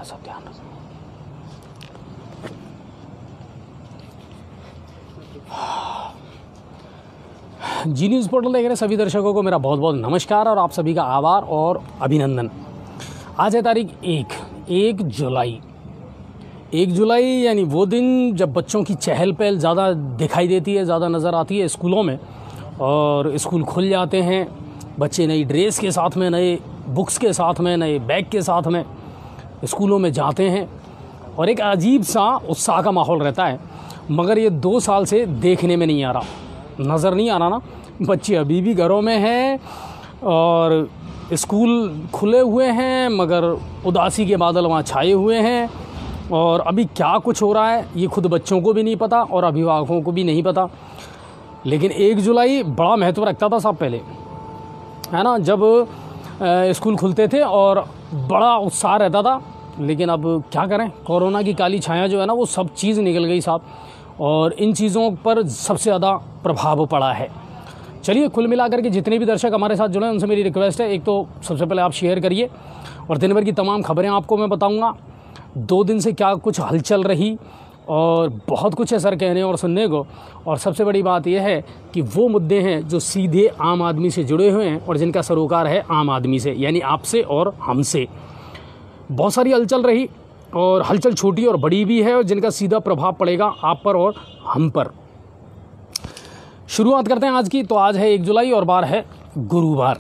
सब ध्यान रखना। जी न्यूज़ पोर्टल देख रहे सभी दर्शकों को मेरा बहुत बहुत नमस्कार और आप सभी का आभार और अभिनंदन। आज है तारीख 1 जुलाई। 1 जुलाई यानी वो दिन जब बच्चों की चहल पहल ज़्यादा दिखाई देती है, ज़्यादा नज़र आती है स्कूलों में, और स्कूल खुल जाते हैं, बच्चे नई ड्रेस के साथ में, नए बुक्स के साथ में, नए बैग के साथ में स्कूलों में जाते हैं और एक अजीब सा उत्साह का माहौल रहता है। मगर ये 2 साल से देखने में नहीं आ रहा, नज़र नहीं आ रहा ना। बच्चे अभी भी घरों में हैं और स्कूल खुले हुए हैं, मगर उदासी के बादल वहाँ छाए हुए हैं। और अभी क्या कुछ हो रहा है ये खुद बच्चों को भी नहीं पता और अभिभावकों को भी नहीं पता। लेकिन 1 जुलाई बड़ा महत्व रखता था साहब पहले, है ना, जब स्कूल खुलते थे और बड़ा उत्साह रहता था। लेकिन अब क्या करें, कोरोना की काली छाया जो है ना वो सब चीज़ निकल गई साहब, और इन चीज़ों पर सबसे ज़्यादा प्रभाव पड़ा है। चलिए, कुल मिलाकर के जितने भी दर्शक हमारे साथ जुड़े हैं उनसे मेरी रिक्वेस्ट है, एक तो सबसे पहले आप शेयर करिए और दिन भर की तमाम खबरें आपको मैं बताऊंगा। 2 दिन से क्या कुछ हलचल रही और बहुत कुछ है सर कहने और सुनने को। और सबसे बड़ी बात यह है कि वो मुद्दे हैं जो सीधे आम आदमी से जुड़े हुए हैं और जिनका सरोकार है आम आदमी से, यानी आपसे और हमसे। बहुत सारी हलचल रही और हलचल छोटी और बड़ी भी है और जिनका सीधा प्रभाव पड़ेगा आप पर और हम पर। शुरुआत करते हैं आज की। तो आज है 1 जुलाई और बार है गुरुवार।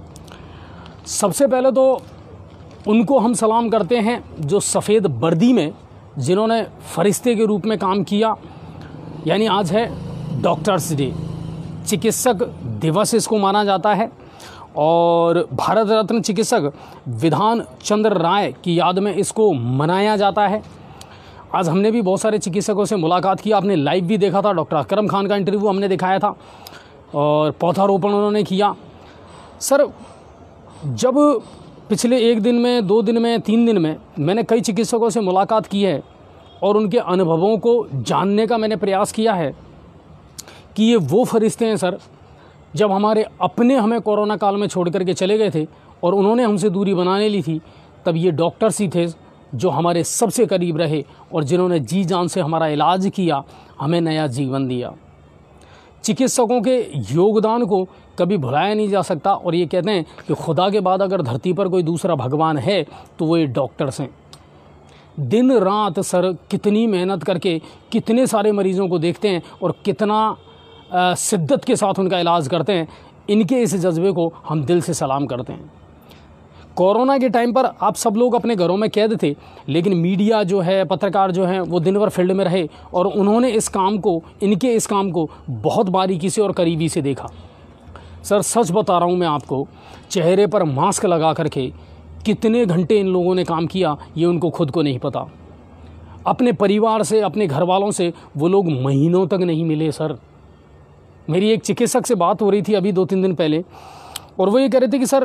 सबसे पहले तो उनको हम सलाम करते हैं जो सफ़ेद वर्दी में जिन्होंने फरिश्ते के रूप में काम किया, यानी आज है डॉक्टर्स डे, चिकित्सक दिवस इसको माना जाता है। और भारत रत्न चिकित्सक विधान चंद्र राय की याद में इसको मनाया जाता है। आज हमने भी बहुत सारे चिकित्सकों से मुलाकात की, आपने लाइव भी देखा था, डॉक्टर अकरम खान का इंटरव्यू हमने दिखाया था और पौधारोपण उन्होंने किया। सर, जब पिछले 1 दिन में, 2 दिन में, 3 दिन में मैंने कई चिकित्सकों से मुलाकात की है और उनके अनुभवों को जानने का मैंने प्रयास किया है कि ये वो फरिश्ते हैं सर जब हमारे अपने हमें कोरोना काल में छोड़ करके चले गए थे और उन्होंने हमसे दूरी बनाने ली थी, तब ये डॉक्टर्स ही थे जो हमारे सबसे करीब रहे और जिन्होंने जी जान से हमारा इलाज किया, हमें नया जीवन दिया। चिकित्सकों के योगदान को कभी भुलाया नहीं जा सकता और ये कहते हैं कि खुदा के बाद अगर धरती पर कोई दूसरा भगवान है तो वो ये डॉक्टर्स हैं। दिन रात सर कितनी मेहनत करके कितने सारे मरीज़ों को देखते हैं और कितना शिद्दत के साथ उनका इलाज करते हैं। इनके इस जज्बे को हम दिल से सलाम करते हैं। कोरोना के टाइम पर आप सब लोग अपने घरों में कैद थे, लेकिन मीडिया जो है, पत्रकार जो हैं, वो दिन भर फील्ड में रहे और उन्होंने इस काम को, इनके इस काम को बहुत बारीकी से और करीबी से देखा। सर सच बता रहा हूँ मैं आपको, चेहरे पर मास्क लगा करके कितने घंटे इन लोगों ने काम किया ये उनको खुद को नहीं पता। अपने परिवार से, अपने घर वालों से वो लोग महीनों तक नहीं मिले सर। मेरी एक चिकित्सक से बात हो रही थी अभी 2-3 दिन पहले और वो ये कह रहे थे कि सर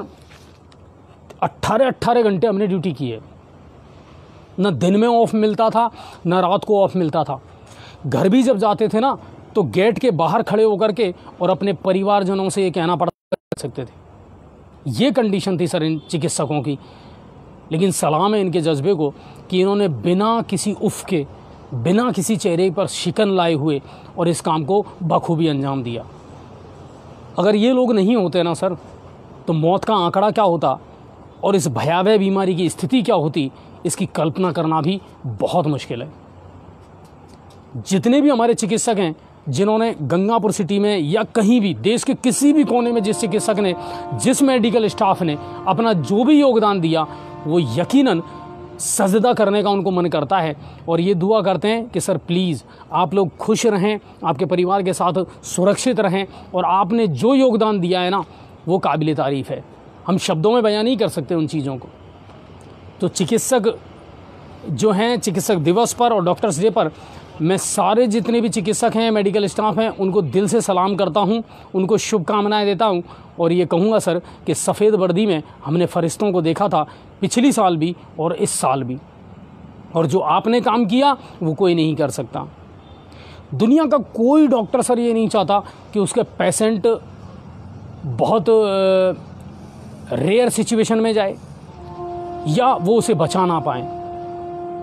18 घंटे हमने ड्यूटी की है, न दिन में ऑफ मिलता था न रात को ऑफ मिलता था। घर भी जब जाते थे ना तो गेट के बाहर खड़े होकर के और अपने परिवारजनों से ये कहना पड़ सकते थे। ये कंडीशन थी सर इन चिकित्सकों की। लेकिन सलाम है इनके जज्बे को कि इन्होंने बिना किसी उफ के, बिना किसी चेहरे पर शिकन लाए हुए और इस काम को बखूबी अंजाम दिया। अगर ये लोग नहीं होते ना सर तो मौत का आंकड़ा क्या होता और इस भयावह बीमारी की स्थिति क्या होती, इसकी कल्पना करना भी बहुत मुश्किल है। जितने भी हमारे चिकित्सक हैं जिन्होंने गंगापुर सिटी में या कहीं भी देश के किसी भी कोने में जिस चिकित्सक ने, जिस मेडिकल स्टाफ ने अपना जो भी योगदान दिया, वो यकीनन सजदा करने का उनको मन करता है और ये दुआ करते हैं कि सर प्लीज़ आप लोग खुश रहें, आपके परिवार के साथ सुरक्षित रहें और आपने जो योगदान दिया है ना वो काबिल तारीफ़ है। हम शब्दों में बयान नहीं कर सकते उन चीज़ों को। तो चिकित्सक जो हैं, चिकित्सक दिवस पर और डॉक्टर्स डे पर मैं सारे जितने भी चिकित्सक हैं, मेडिकल स्टाफ हैं, उनको दिल से सलाम करता हूं, उनको शुभकामनाएं देता हूं और ये कहूँगा सर कि सफ़ेद वर्दी में हमने फरिश्तों को देखा था पिछली साल भी और इस साल भी, और जो आपने काम किया वो कोई नहीं कर सकता। दुनिया का कोई डॉक्टर सर ये नहीं चाहता कि उसके पेशेंट बहुत रेयर सिचुएशन में जाए या वो उसे बचा ना पाए।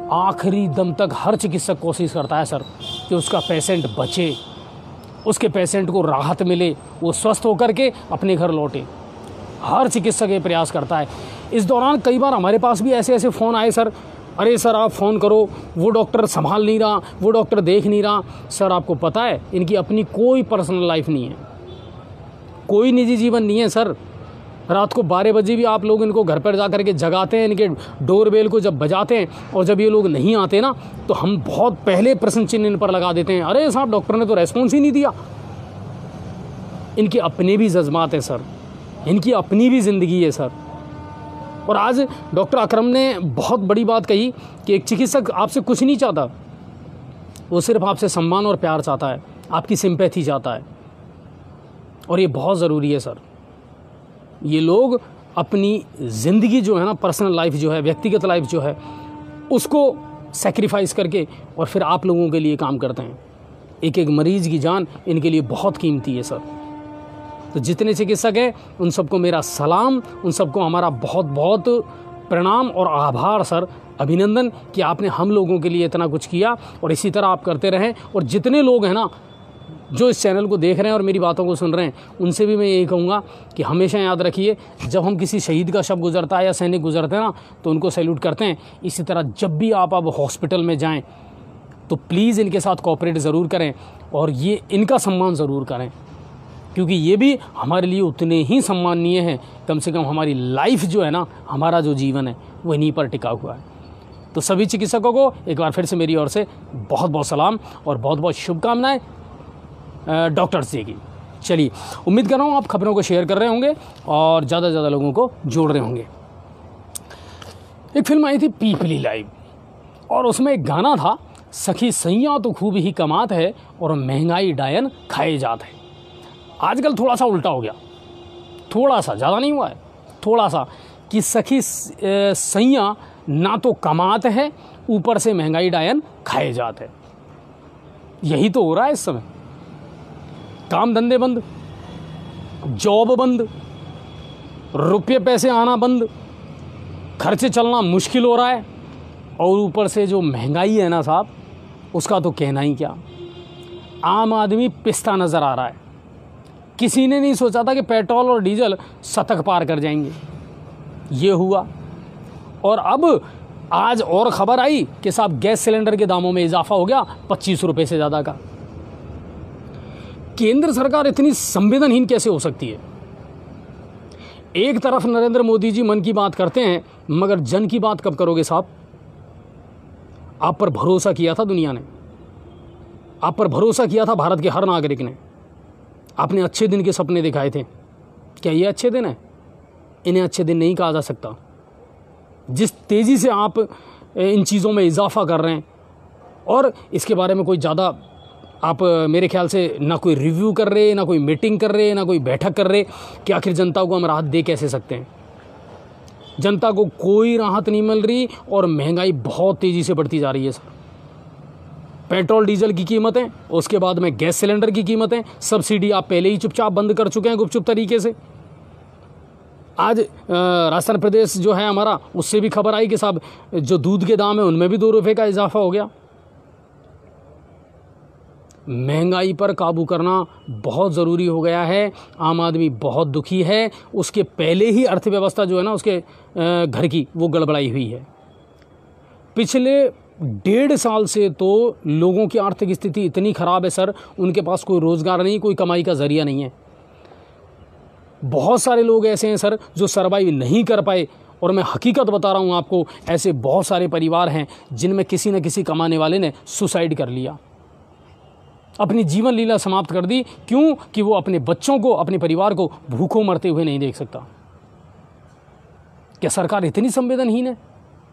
आखिरी दम तक हर चिकित्सक कोशिश करता है सर कि उसका पेशेंट बचे, उसके पेशेंट को राहत मिले, वो स्वस्थ होकर के अपने घर लौटे। हर चिकित्सक ये प्रयास करता है। इस दौरान कई बार हमारे पास भी ऐसे ऐसे फ़ोन आए, सर अरे सर आप फ़ोन करो, वो डॉक्टर संभाल नहीं रहा, वो डॉक्टर देख नहीं रहा। सर आपको पता है इनकी अपनी कोई पर्सनल लाइफ नहीं है, कोई निजी जीवन नहीं है सर। रात को 12 बजे भी आप लोग इनको घर पर जा कर के जगाते हैं, इनके डोरबेल को जब बजाते हैं और जब ये लोग नहीं आते ना तो हम बहुत पहले प्रश्न चिन्ह इन पर लगा देते हैं, अरे साहब डॉक्टर ने तो रेस्पॉन्स ही नहीं दिया। इनके अपने भी जज्बात हैं सर, इनकी अपनी भी ज़िंदगी है सर। और आज डॉक्टर अकरम ने बहुत बड़ी बात कही कि एक चिकित्सक आपसे कुछ नहीं चाहता, वो सिर्फ आपसे सम्मान और प्यार चाहता है, आपकी सिंपैथी चाहता है। और ये बहुत ज़रूरी है सर। ये लोग अपनी ज़िंदगी जो है ना, पर्सनल लाइफ जो है, व्यक्तिगत लाइफ जो है, उसको सेक्रीफाइस करके और फिर आप लोगों के लिए काम करते हैं। एक एक मरीज़ की जान इनके लिए बहुत कीमती है सर। तो जितने चिकित्सक हैं उन सबको मेरा सलाम, उन सबको हमारा बहुत बहुत प्रणाम और आभार सर, अभिनंदन कि आपने हम लोगों के लिए इतना कुछ किया और इसी तरह आप करते रहें। और जितने लोग हैं ना जो इस चैनल को देख रहे हैं और मेरी बातों को सुन रहे हैं, उनसे भी मैं यही कहूँगा कि हमेशा याद रखिए, जब हम किसी शहीद का शव गुजरता है या सैनिक गुजरते हैं ना तो उनको सैल्यूट करते हैं। इसी तरह जब भी आप अब हॉस्पिटल में जाएं तो प्लीज़ इनके साथ कोऑपरेट ज़रूर करें और ये इनका सम्मान ज़रूर करें, क्योंकि ये भी हमारे लिए उतने ही सम्माननीय हैं। कम से कम हमारी लाइफ जो है ना, हमारा जो जीवन है वो इन्हीं पर टिका हुआ है। तो सभी चिकित्सकों को एक बार फिर से मेरी ओर से बहुत बहुत सलाम और बहुत बहुत शुभकामनाएं डॉक्टर्स डे की। चलिए, उम्मीद कर रहा हूँ आप खबरों को शेयर कर रहे होंगे और ज़्यादा से ज़्यादा लोगों को जोड़ रहे होंगे। एक फिल्म आई थी पीपली लाइव और उसमें एक गाना था, सखी सैया तो खूब ही कमात है और महंगाई डायन खाए जात है। आजकल थोड़ा सा उल्टा हो गया, थोड़ा सा, ज़्यादा नहीं हुआ है, थोड़ा सा, कि सखी सैया ना तो कमात है ऊपर से महंगाई डायन खाए जात है। यही तो हो रहा है इस समय। काम धंधे बंद, जॉब बंद, रुपये पैसे आना बंद, खर्चे चलना मुश्किल हो रहा है और ऊपर से जो महंगाई है ना साहब, उसका तो कहना ही क्या। आम आदमी पिसता नज़र आ रहा है। किसी ने नहीं सोचा था कि पेट्रोल और डीजल शतक पार कर जाएंगे, ये हुआ। और अब आज और ख़बर आई कि साहब गैस सिलेंडर के दामों में इजाफा हो गया 25 रुपये से ज़्यादा का। केंद्र सरकार इतनी संवेदनहीन कैसे हो सकती है? एक तरफ नरेंद्र मोदी जी मन की बात करते हैं, मगर जन की बात कब करोगे साहब? आप पर भरोसा किया था दुनिया ने, आप पर भरोसा किया था भारत के हर नागरिक ने। आपने अच्छे दिन के सपने दिखाए थे। क्या ये अच्छे दिन है? इन्हें अच्छे दिन नहीं कहा जा सकता। जिस तेज़ी से आप इन चीज़ों में इजाफा कर रहे हैं और इसके बारे में कोई ज़्यादा आप मेरे ख्याल से ना कोई रिव्यू कर रहे, ना कोई मीटिंग कर रहे, ना कोई बैठक कर रहे कि आखिर जनता को हम राहत दे कैसे सकते हैं। जनता को कोई राहत नहीं मिल रही और महंगाई बहुत तेज़ी से बढ़ती जा रही है सर। पेट्रोल डीजल की कीमतें, उसके बाद में गैस सिलेंडर की कीमतें, सब्सिडी आप पहले ही चुपचाप बंद कर चुके हैं गुपचुप तरीके से। आज राजस्थान प्रदेश जो है हमारा, उससे भी खबर आई कि साहब जो दूध के दाम है उनमें भी 2 रुपये का इजाफा हो गया। महंगाई पर काबू करना बहुत ज़रूरी हो गया है। आम आदमी बहुत दुखी है। उसके पहले ही अर्थव्यवस्था जो है ना उसके घर की, वो गड़बड़ाई हुई है। पिछले 1.5 साल से तो लोगों की आर्थिक स्थिति इतनी ख़राब है सर, उनके पास कोई रोज़गार नहीं, कोई कमाई का ज़रिया नहीं है। बहुत सारे लोग ऐसे हैं सर जो सर्वाइव नहीं कर पाए और मैं हकीकत बता रहा हूँ आपको, ऐसे बहुत सारे परिवार हैं जिनमें किसी न किसी कमाने वाले ने सुसाइड कर लिया, अपनी जीवन लीला समाप्त कर दी। क्यों? कि वो अपने बच्चों को, अपने परिवार को भूखों मरते हुए नहीं देख सकता। क्या सरकार इतनी संवेदनहीन है?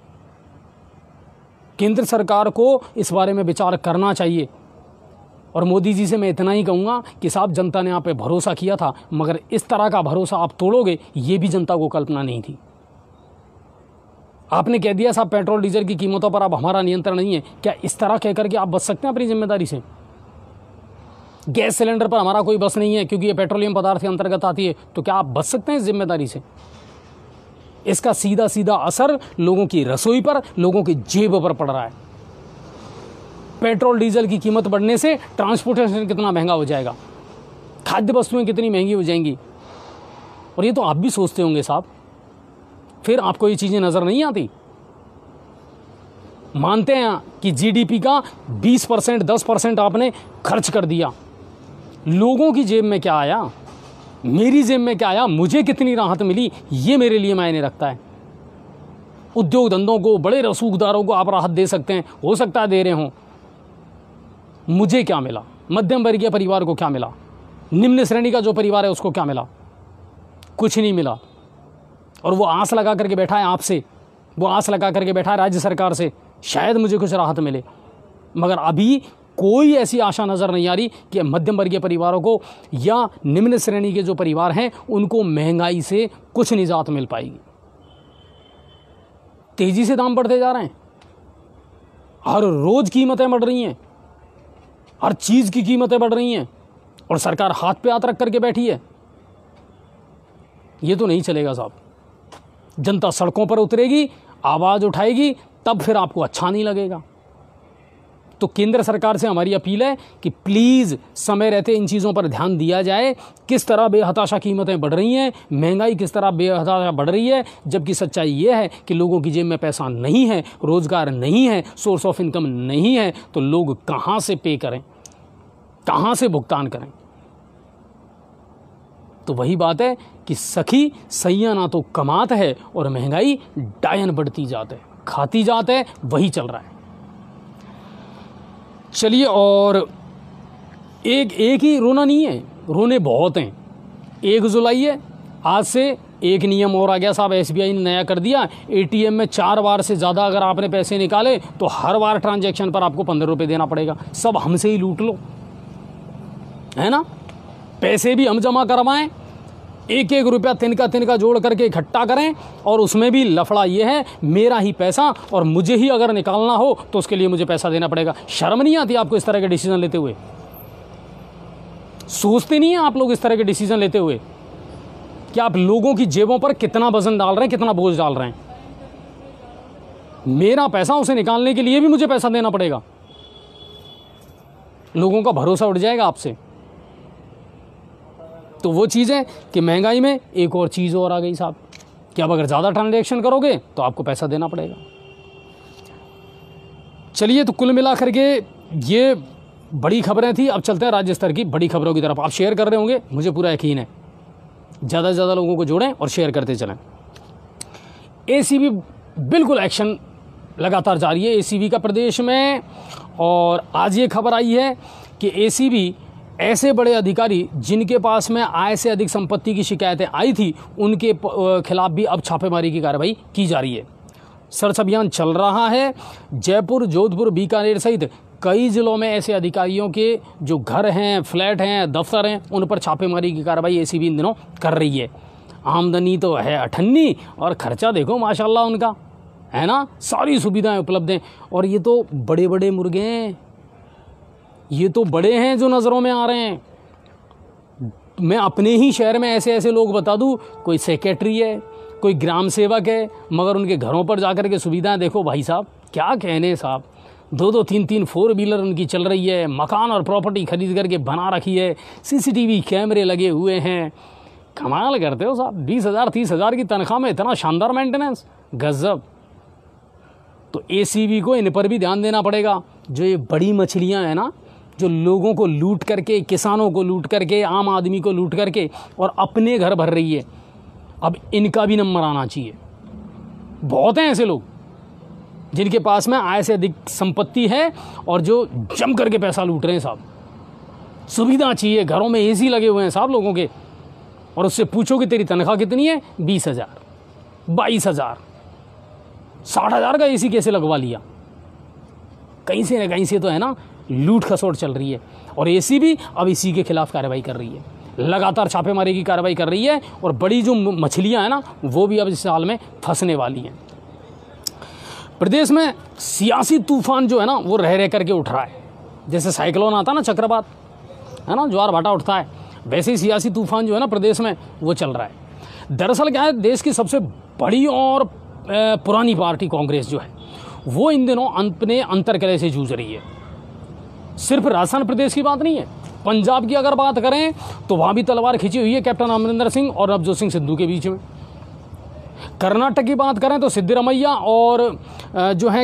केंद्र सरकार को इस बारे में विचार करना चाहिए। और मोदी जी से मैं इतना ही कहूँगा कि साहब जनता ने आप पे भरोसा किया था, मगर इस तरह का भरोसा आप तोड़ोगे, ये भी जनता को कल्पना नहीं थी। आपने कह दिया साहब पेट्रोल डीजल की कीमतों पर अब हमारा नियंत्रण नहीं है। क्या इस तरह कह करके आप बच सकते हैं अपनी जिम्मेदारी से? गैस सिलेंडर पर हमारा कोई बस नहीं है क्योंकि ये पेट्रोलियम पदार्थ के अंतर्गत आती है, तो क्या आप बच सकते हैं इस जिम्मेदारी से? इसका सीधा सीधा असर लोगों की रसोई पर, लोगों की जेब पर पड़ रहा है। पेट्रोल डीजल की कीमत बढ़ने से ट्रांसपोर्टेशन कितना महंगा हो जाएगा, खाद्य वस्तुएं कितनी महंगी हो जाएंगी। और ये तो आप भी सोचते होंगे साहब, फिर आपको ये चीज़ें नज़र नहीं आती। मानते हैं कि जीडीपी का 20%, 10% आपने खर्च कर दिया, लोगों की जेब में क्या आया, मेरी जेब में क्या आया, मुझे कितनी राहत मिली, ये मेरे लिए मायने रखता है। उद्योग धंधों को, बड़े रसूखदारों को आप राहत दे सकते हैं, हो सकता है दे रहे हों, मुझे क्या मिला, मध्यम वर्गीय परिवार को क्या मिला, निम्न श्रेणी का जो परिवार है उसको क्या मिला, कुछ नहीं मिला। और वो आस लगा करके बैठा है आपसे, वो आस लगा करके बैठा है राज्य सरकार से, शायद मुझे कुछ राहत मिले। मगर अभी कोई ऐसी आशा नज़र नहीं आ रही कि मध्यम वर्गीय परिवारों को या निम्न श्रेणी के जो परिवार हैं उनको महंगाई से कुछ निजात मिल पाएगी। तेजी से दाम बढ़ते जा रहे हैं, हर रोज कीमतें बढ़ रही हैं, हर चीज़ की कीमतें बढ़ रही हैं, और सरकार हाथ पे हाथ रख करके बैठी है। ये तो नहीं चलेगा साहब। जनता सड़कों पर उतरेगी, आवाज़ उठाएगी, तब फिर आपको अच्छा नहीं लगेगा। तो केंद्र सरकार से हमारी अपील है कि प्लीज़ समय रहते इन चीज़ों पर ध्यान दिया जाए। किस तरह बेहताशा कीमतें बढ़ रही हैं, महंगाई किस तरह बेहताशा बढ़ रही है, जबकि सच्चाई ये है कि लोगों की जेब में पैसा नहीं है, रोज़गार नहीं है, सोर्स ऑफ इनकम नहीं है, तो लोग कहाँ से पे करें, कहाँ से भुगतान करें। तो वही बात है कि सखी सैया ना तो कमात है और महंगाई डायन बढ़ती जाते, खाती जाते, वही चल रहा है। चलिए, और एक ही रोना नहीं है, रोने बहुत हैं। 1 जुलाई है, आज से एक नियम और आ गया साहब, एसबीआई ने नया कर दिया। एटीएम में 4 बार से ज़्यादा अगर आपने पैसे निकाले तो हर बार ट्रांजैक्शन पर आपको 15 रुपये देना पड़ेगा। सब हमसे ही लूट लो, है ना। पैसे भी हम जमा करवाएं, 1-1 रुपया तिनका जोड़ करके इकट्ठा करें, और उसमें भी लफड़ा ये है मेरा ही पैसा और मुझे ही अगर निकालना हो तो उसके लिए मुझे पैसा देना पड़ेगा। शर्म नहीं आती आपको इस तरह के डिसीजन लेते हुए? सोचते नहीं हैं आप लोग इस तरह के डिसीजन लेते हुए कि आप लोगों की जेबों पर कितना वजन डाल रहे हैं, कितना बोझ डाल रहे हैं। मेरा पैसा, उसे निकालने के लिए भी मुझे पैसा देना पड़ेगा। लोगों का भरोसा उठ जाएगा आपसे। तो वो चीज़ है कि महंगाई में एक और चीज़ और आ गई साहब कि अब अगर ज़्यादा ट्रांजैक्शन करोगे तो आपको पैसा देना पड़ेगा। चलिए, तो कुल मिला करके ये बड़ी खबरें थी। अब चलते हैं राज्य स्तर की बड़ी खबरों की तरफ। आप शेयर कर रहे होंगे, मुझे पूरा यकीन है। ज़्यादा से ज़्यादा लोगों को जोड़ें और शेयर करते चलें। एसीबी बिल्कुल एक्शन लगातार जारी है एसीबी का प्रदेश में, और आज ये खबर आई है कि एसीबी ऐसे बड़े अधिकारी जिनके पास में आय से अधिक संपत्ति की शिकायतें आई थी, उनके खिलाफ भी अब छापेमारी की कार्रवाई की जा रही है। सर्च अभियान चल रहा है। जयपुर, जोधपुर, बीकानेर सहित कई जिलों में ऐसे अधिकारियों के जो घर हैं, फ्लैट हैं, दफ्तर हैं, उन पर छापेमारी की कार्रवाई एसीबी इन दिनों कर रही है। आमदनी तो है अठन्नी, और खर्चा देखो माशाल्लाह उनका, है ना। सारी सुविधाएं उपलब्ध हैं, और ये तो बड़े बड़े मुर्गे हैं, ये तो बड़े हैं जो नज़रों में आ रहे हैं। मैं अपने ही शहर में ऐसे ऐसे लोग बता दूं, कोई सेक्रेटरी है, कोई ग्राम सेवक है, मगर उनके घरों पर जाकर के सुविधाएं देखो भाई साहब, क्या कहने साहब। 2-2, 3-3 4 व्हीलर उनकी चल रही है, मकान और प्रॉपर्टी खरीद करके बना रखी है, सीसीटीवी कैमरे लगे हुए हैं। कमाल करते हो साहब, 20,000 30,000 की तनख्वाह में इतना शानदार मेंटेनेंस, गजब। तो एसीबी को इन पर भी ध्यान देना पड़ेगा। जो ये बड़ी मछलियाँ हैं ना, जो लोगों को लूट करके, किसानों को लूट करके, आम आदमी को लूट करके और अपने घर भर रही है, अब इनका भी नंबर आना चाहिए। बहुत हैं ऐसे लोग जिनके पास में आय से अधिक संपत्ति है और जो जम करके पैसा लूट रहे हैं साहब। सुविधा चाहिए, घरों में एसी लगे हुए हैं साहब लोगों के, और उससे पूछो कि तेरी तनख्वाह कितनी है, 20,000, 22,000, 60,000 का एसी कैसे लगवा लिया। कहीं से न कहीं से तो है ना लूट खसोट चल रही है, और एसीबी अब इसी के खिलाफ कार्रवाई कर रही है, लगातार छापेमारी की कार्रवाई कर रही है। और बड़ी जो मछलियां हैं ना, वो भी अब इस साल में फंसने वाली हैं। प्रदेश में सियासी तूफान जो है ना, वो रह करके उठ रहा है। जैसे साइक्लोन आता है ना, चक्रवात, है ना, ज्वार भाटा उठता है, वैसे ही सियासी तूफान जो है ना प्रदेश में, वो चल रहा है। दरअसल क्या है, देश की सबसे बड़ी और पुरानी पार्टी कांग्रेस जो है वो इन दिनों अपने अंतर्कलह से जूझ रही है। सिर्फ राजस्थान प्रदेश की बात नहीं है, पंजाब की अगर बात करें तो वहाँ भी तलवार खिंची हुई है कैप्टन अमरिंदर सिंह और नवजोत सिंह सिद्धू के बीच में। कर्नाटक की बात करें तो सिद्धरामैया और जो है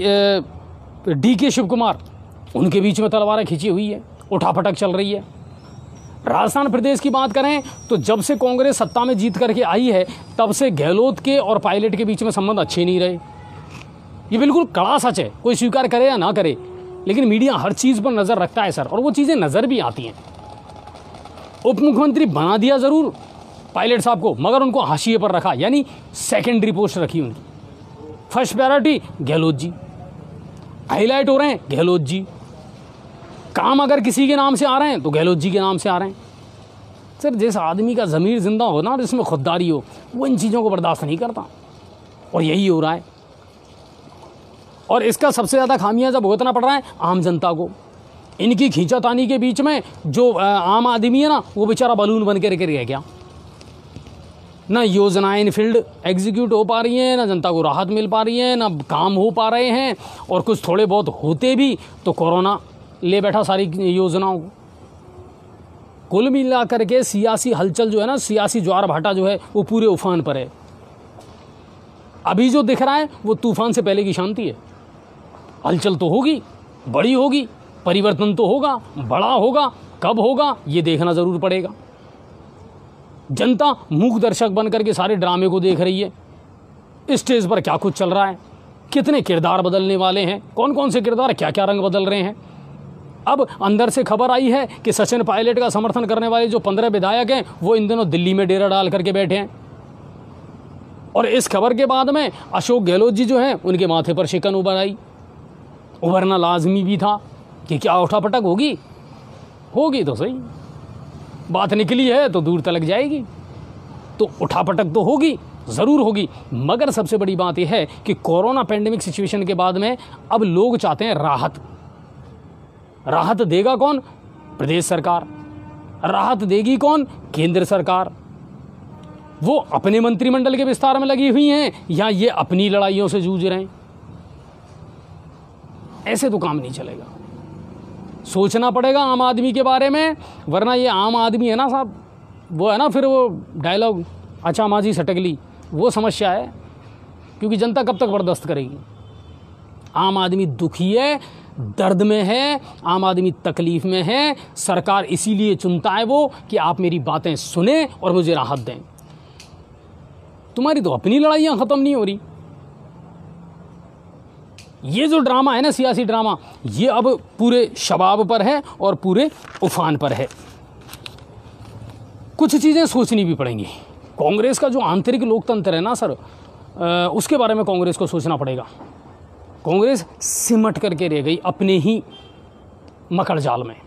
DK शिव कुमार, उनके बीच में तलवारें खिंची हुई है, उठापटक चल रही है। राजस्थान प्रदेश की बात करें तो जब से कांग्रेस सत्ता में जीत करके आई है तब से गहलोत के और पायलट के बीच में संबंध अच्छे नहीं रहे। ये बिल्कुल कड़ा सच है, कोई स्वीकार करे या ना करे, लेकिन मीडिया हर चीज़ पर नज़र रखता है सर, और वो चीज़ें नज़र भी आती हैं। उप मुख्यमंत्री बना दिया ज़रूर पायलट साहब को, मगर उनको हाशिए पर रखा, यानी सेकेंडरी पोस्ट रखी उनकी। First priority Gehlot ji, highlight हो रहे हैं गहलोत जी, काम अगर किसी के नाम से आ रहे हैं तो गहलोत जी के नाम से आ रहे हैं। सर जिस आदमी का ज़मीर जिंदा हो ना, जिसमें खुददारी हो, वो इन चीज़ों को बर्दाश्त नहीं करता, और यही हो रहा है। और इसका सबसे ज़्यादा खामियाजा भुगतना पड़ रहा है आम जनता को। इनकी खींचातानी के बीच में जो आम आदमी है ना, वो बेचारा बलून बन के रह गया। ना योजनाएं इन फील्ड एग्जीक्यूट हो पा रही हैं, ना जनता को राहत मिल पा रही है, ना काम हो पा रहे हैं, और कुछ थोड़े बहुत होते भी तो कोरोना ले बैठा सारी योजनाओं को। कुल मिला करके सियासी हलचल जो है ना, सियासी ज्वार भाटा जो है वो पूरे उफान पर है। अभी जो दिख रहा है वो तूफान से पहले की शांति है। हलचल तो होगी, बड़ी होगी, परिवर्तन तो होगा, बड़ा होगा, कब होगा ये देखना ज़रूर पड़ेगा। जनता मूक दर्शक बन करके सारे ड्रामे को देख रही है। स्टेज पर क्या कुछ चल रहा है, कितने किरदार बदलने वाले हैं, कौन कौन से किरदार क्या क्या रंग बदल रहे हैं। अब अंदर से खबर आई है कि सचिन पायलट का समर्थन करने वाले जो 15 विधायक हैं वो इन दिनों दिल्ली में डेरा डाल करके बैठे हैं। और इस खबर के बाद में अशोक गहलोत जी जो हैं उनके माथे पर शिकन उभर आई। उभरना लाजमी भी था कि क्या उठापटक होगी, होगी तो सही, बात निकली है तो दूर तलक जाएगी, तो उठापटक तो होगी, ज़रूर होगी। मगर सबसे बड़ी बात यह है कि कोरोना पैंडेमिक सिचुएशन के बाद में अब लोग चाहते हैं राहत। राहत देगा कौन? प्रदेश सरकार। राहत देगी कौन? केंद्र सरकार। वो अपने मंत्रिमंडल के विस्तार में लगी हुई हैं या ये अपनी लड़ाइयों से जूझ रहे हैं? ऐसे तो काम नहीं चलेगा, सोचना पड़ेगा आम आदमी के बारे में, वरना ये आम आदमी है ना साहब, वो है ना फिर वो डायलॉग अच्छा माजी सटकली, वो समस्या है। क्योंकि जनता कब तक बर्दाश्त करेगी? आम आदमी दुखी है, दर्द में है, आम आदमी तकलीफ में है। सरकार इसीलिए चुनता है वो कि आप मेरी बातें सुने और मुझे राहत दें। तुम्हारी तो अपनी लड़ाइयाँ ख़त्म नहीं हो रही। ये जो ड्रामा है ना, सियासी ड्रामा, ये अब पूरे शबाब पर है और पूरे उफान पर है। कुछ चीज़ें सोचनी भी पड़ेंगी। कांग्रेस का जो आंतरिक लोकतंत्र है ना सर, उसके बारे में कांग्रेस को सोचना पड़ेगा। कांग्रेस सिमट करके रह गई अपने ही मकड़ जाल में।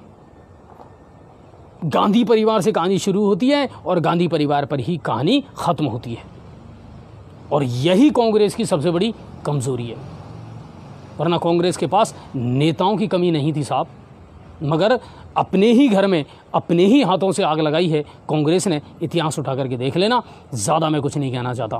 गांधी परिवार से कहानी शुरू होती है और गांधी परिवार पर ही कहानी ख़त्म होती है, और यही कांग्रेस की सबसे बड़ी कमज़ोरी है। वरना कांग्रेस के पास नेताओं की कमी नहीं थी साहब, मगर अपने ही घर में अपने ही हाथों से आग लगाई है कांग्रेस ने। इतिहास उठा करके देख लेना, ज़्यादा मैं कुछ नहीं कहना चाहता।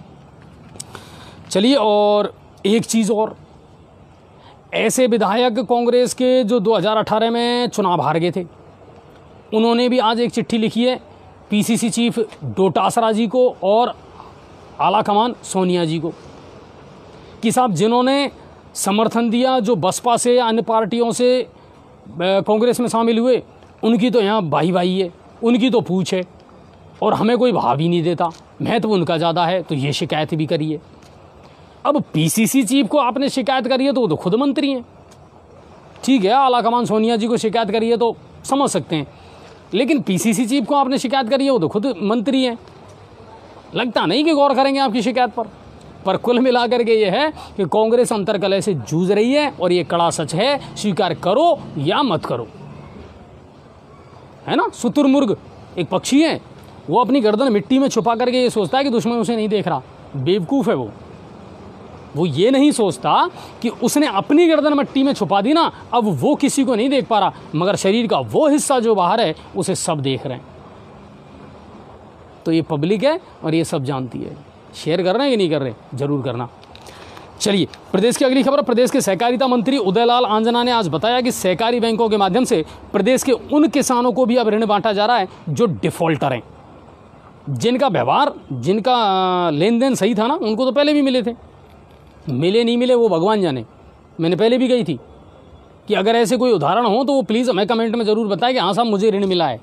चलिए, और एक चीज़ और, ऐसे विधायक कांग्रेस के जो 2018 में चुनाव हार गए थे, उन्होंने भी आज एक चिट्ठी लिखी है पीसीसी चीफ डोटासरा जी को और आला कमान सोनिया जी को कि साहब जिन्होंने समर्थन दिया, जो बसपा से या अन्य पार्टियों से कांग्रेस में शामिल हुए, उनकी तो यहाँ भाई भाई है, उनकी तो पूछ है, और हमें कोई भाव ही नहीं देता, महत्व उनका ज़्यादा है, तो ये शिकायत भी करिए। अब पीसीसी चीफ को आपने शिकायत करी है तो वो तो खुद मंत्री हैं, ठीक है, आला कमान सोनिया जी को शिकायत करी है तो समझ सकते हैं, लेकिन पीसीसी चीफ को आपने शिकायत करी है, वो तो खुद मंत्री हैं। लगता नहीं कि गौर करेंगे आपकी शिकायत पर कुल मिलाकर के ये है कि कांग्रेस अंतर्कलह से जूझ रही है, और ये कड़ा सच है, स्वीकार करो या मत करो, है ना। शुतुरमुर्ग एक पक्षी है, वो अपनी गर्दन मिट्टी में छुपा करके ये सोचता है कि दुश्मन उसे नहीं देख रहा। बेवकूफ़ है वो ये नहीं सोचता कि उसने अपनी गर्दन मिट्टी में छुपा दी ना, अब वो किसी को नहीं देख पा रहा, मगर शरीर का वो हिस्सा जो बाहर है उसे सब देख रहे हैं। तो ये पब्लिक है और ये सब जानती है। शेयर कर रहे हैं कि नहीं कर रहे, जरूर करना। चलिए प्रदेश की अगली खबर। प्रदेश के सहकारिता मंत्री उदयलाल आंजना ने आज बताया कि सहकारी बैंकों के माध्यम से प्रदेश के उन किसानों को भी अब ऋण बांटा जा रहा है जो डिफॉल्टर हैं, जिनका व्यवहार, जिनका लेन देन सही था ना, उनको तो पहले भी मिले थे, मिले नहीं मिले वो भगवान जाने। मैंने पहले भी कही थी कि अगर ऐसे कोई उदाहरण हो तो वो प्लीज़ हमें कमेंट में ज़रूर बताएं कि हाँ साहब मुझे ऋण मिला है।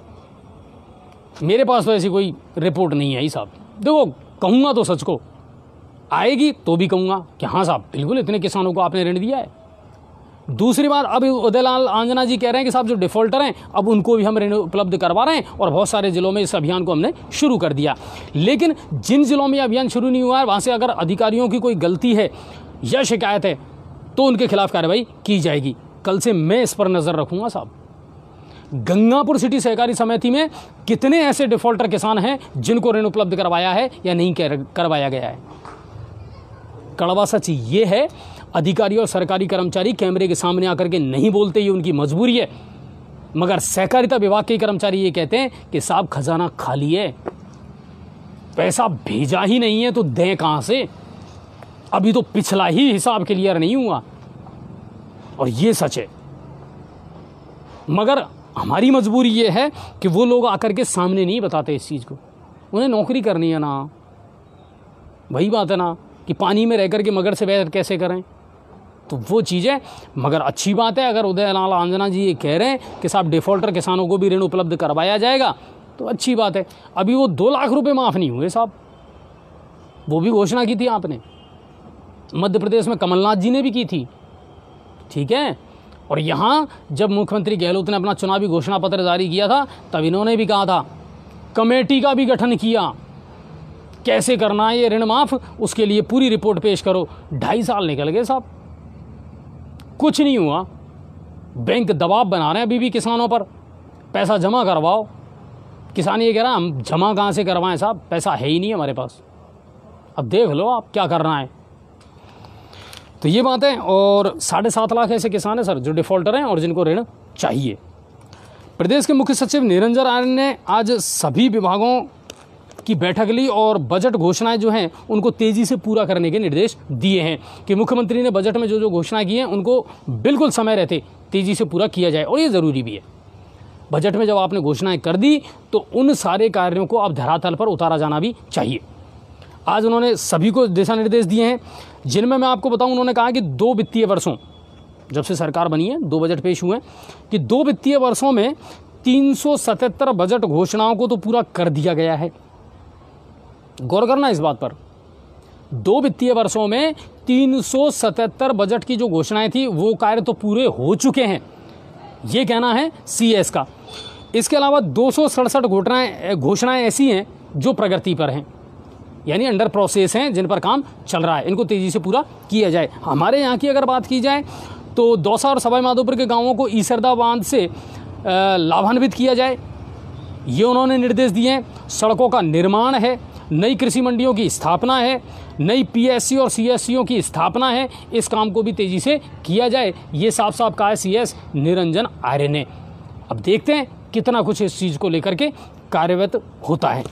मेरे पास तो ऐसी कोई रिपोर्ट नहीं आई साहब। देखो कहूँगा तो सच को, आएगी तो भी कहूँगा कि हाँ साहब बिल्कुल इतने किसानों को आपने ऋण दिया है। दूसरी बात, अब उदयलाल आंजना जी कह रहे हैं कि साहब जो डिफ़ॉल्टर हैं अब उनको भी हम ऋण उपलब्ध करवा रहे हैं और बहुत सारे ज़िलों में इस अभियान को हमने शुरू कर दिया। लेकिन जिन ज़िलों में अभियान शुरू नहीं हुआ है वहाँ से अगर अधिकारियों की कोई गलती है या शिकायत है तो उनके खिलाफ कार्रवाई की जाएगी। कल से मैं इस पर नज़र रखूँगा साहब। गंगापुर सिटी सहकारी समिति में कितने ऐसे डिफ़ॉल्टर किसान हैं जिनको ऋण उपलब्ध करवाया है या नहीं करवाया गया है। कड़वा सच ये है, अधिकारी और सरकारी कर्मचारी कैमरे के सामने आकर के नहीं बोलते, ये उनकी मजबूरी है, मगर सहकारिता विभाग के कर्मचारी ये कहते हैं कि साहब खजाना खाली है, पैसा भेजा ही नहीं है तो दें कहाँ से, अभी तो पिछला ही हिसाब क्लियर नहीं हुआ। और ये सच है, मगर हमारी मजबूरी ये है कि वो लोग आकर के सामने नहीं बताते इस चीज़ को। उन्हें नौकरी करनी है ना, वही बात है ना कि पानी में रह कर के मगर से वैर कैसे करें, तो वो चीज़ें। मगर अच्छी बात है अगर उदयलाल आंजना जी ये कह रहे हैं कि साहब डिफ़ॉल्टर किसानों को भी ऋण उपलब्ध करवाया जाएगा तो अच्छी बात है। अभी वो 2 लाख रुपए माफ़ नहीं हुए साहब, वो भी घोषणा की थी आपने, मध्य प्रदेश में कमलनाथ जी ने भी की थी, ठीक है। और यहाँ जब मुख्यमंत्री गहलोत ने अपना चुनावी घोषणा पत्र जारी किया था तब इन्होंने भी कहा था, कमेटी का भी गठन किया, कैसे करना है ये ऋण माफ़, उसके लिए पूरी रिपोर्ट पेश करो। 2.5 साल निकल गए साहब, कुछ नहीं हुआ। बैंक दबाव बना रहे हैं अभी भी किसानों पर, पैसा जमा करवाओ। किसान ये कह रहा है हम जमा कहाँ से करवाएं साहब, पैसा है ही नहीं हमारे पास, अब देख लो आप क्या करना है। तो ये बात है। और 7.5 लाख ऐसे किसान हैं सर जो डिफ़ॉल्टर हैं और जिनको ऋण चाहिए। प्रदेश के मुख्य सचिव निरंजन आर्य ने आज सभी विभागों की बैठक ली और बजट घोषणाएं जो हैं उनको तेज़ी से पूरा करने के निर्देश दिए हैं कि मुख्यमंत्री ने बजट में जो जो घोषणाएं की हैं उनको बिल्कुल समय रहते तेज़ी से पूरा किया जाए। और ये ज़रूरी भी है, बजट में जब आपने घोषणाएं कर दी तो उन सारे कार्यों को अब धरातल पर उतारा जाना भी चाहिए। आज उन्होंने सभी को दिशा निर्देश दिए हैं, जिनमें मैं आपको बताऊं, उन्होंने कहा कि 2 वित्तीय वर्षों, जब से सरकार बनी है 2 बजट पेश हुए हैं, कि 2 वित्तीय वर्षों में 377 बजट घोषणाओं को तो पूरा कर दिया गया है। गौर करना इस बात पर, 2 वित्तीय वर्षों में 377 बजट की जो घोषणाएं थी वो कार्य तो पूरे हो चुके हैं, ये कहना है सीएस का। इसके अलावा 267 घोषणाएं ऐसी हैं जो प्रगति पर हैं, यानी अंडर प्रोसेस हैं, जिन पर काम चल रहा है, इनको तेज़ी से पूरा किया जाए। हमारे यहाँ की अगर बात की जाए तो दौसा और सवाई माधोपुर के गांवों को ईसरदा बांध से लाभान्वित किया जाए, ये उन्होंने निर्देश दिए हैं। सड़कों का निर्माण है, नई कृषि मंडियों की स्थापना है, नई पीएससी और सीएससीओं की स्थापना है, इस काम को भी तेज़ी से किया जाए, ये साफ साफ कहा है सीएस निरंजन आर्य ने। अब देखते हैं कितना कुछ इस चीज़ को लेकर के कार्यरत होता है।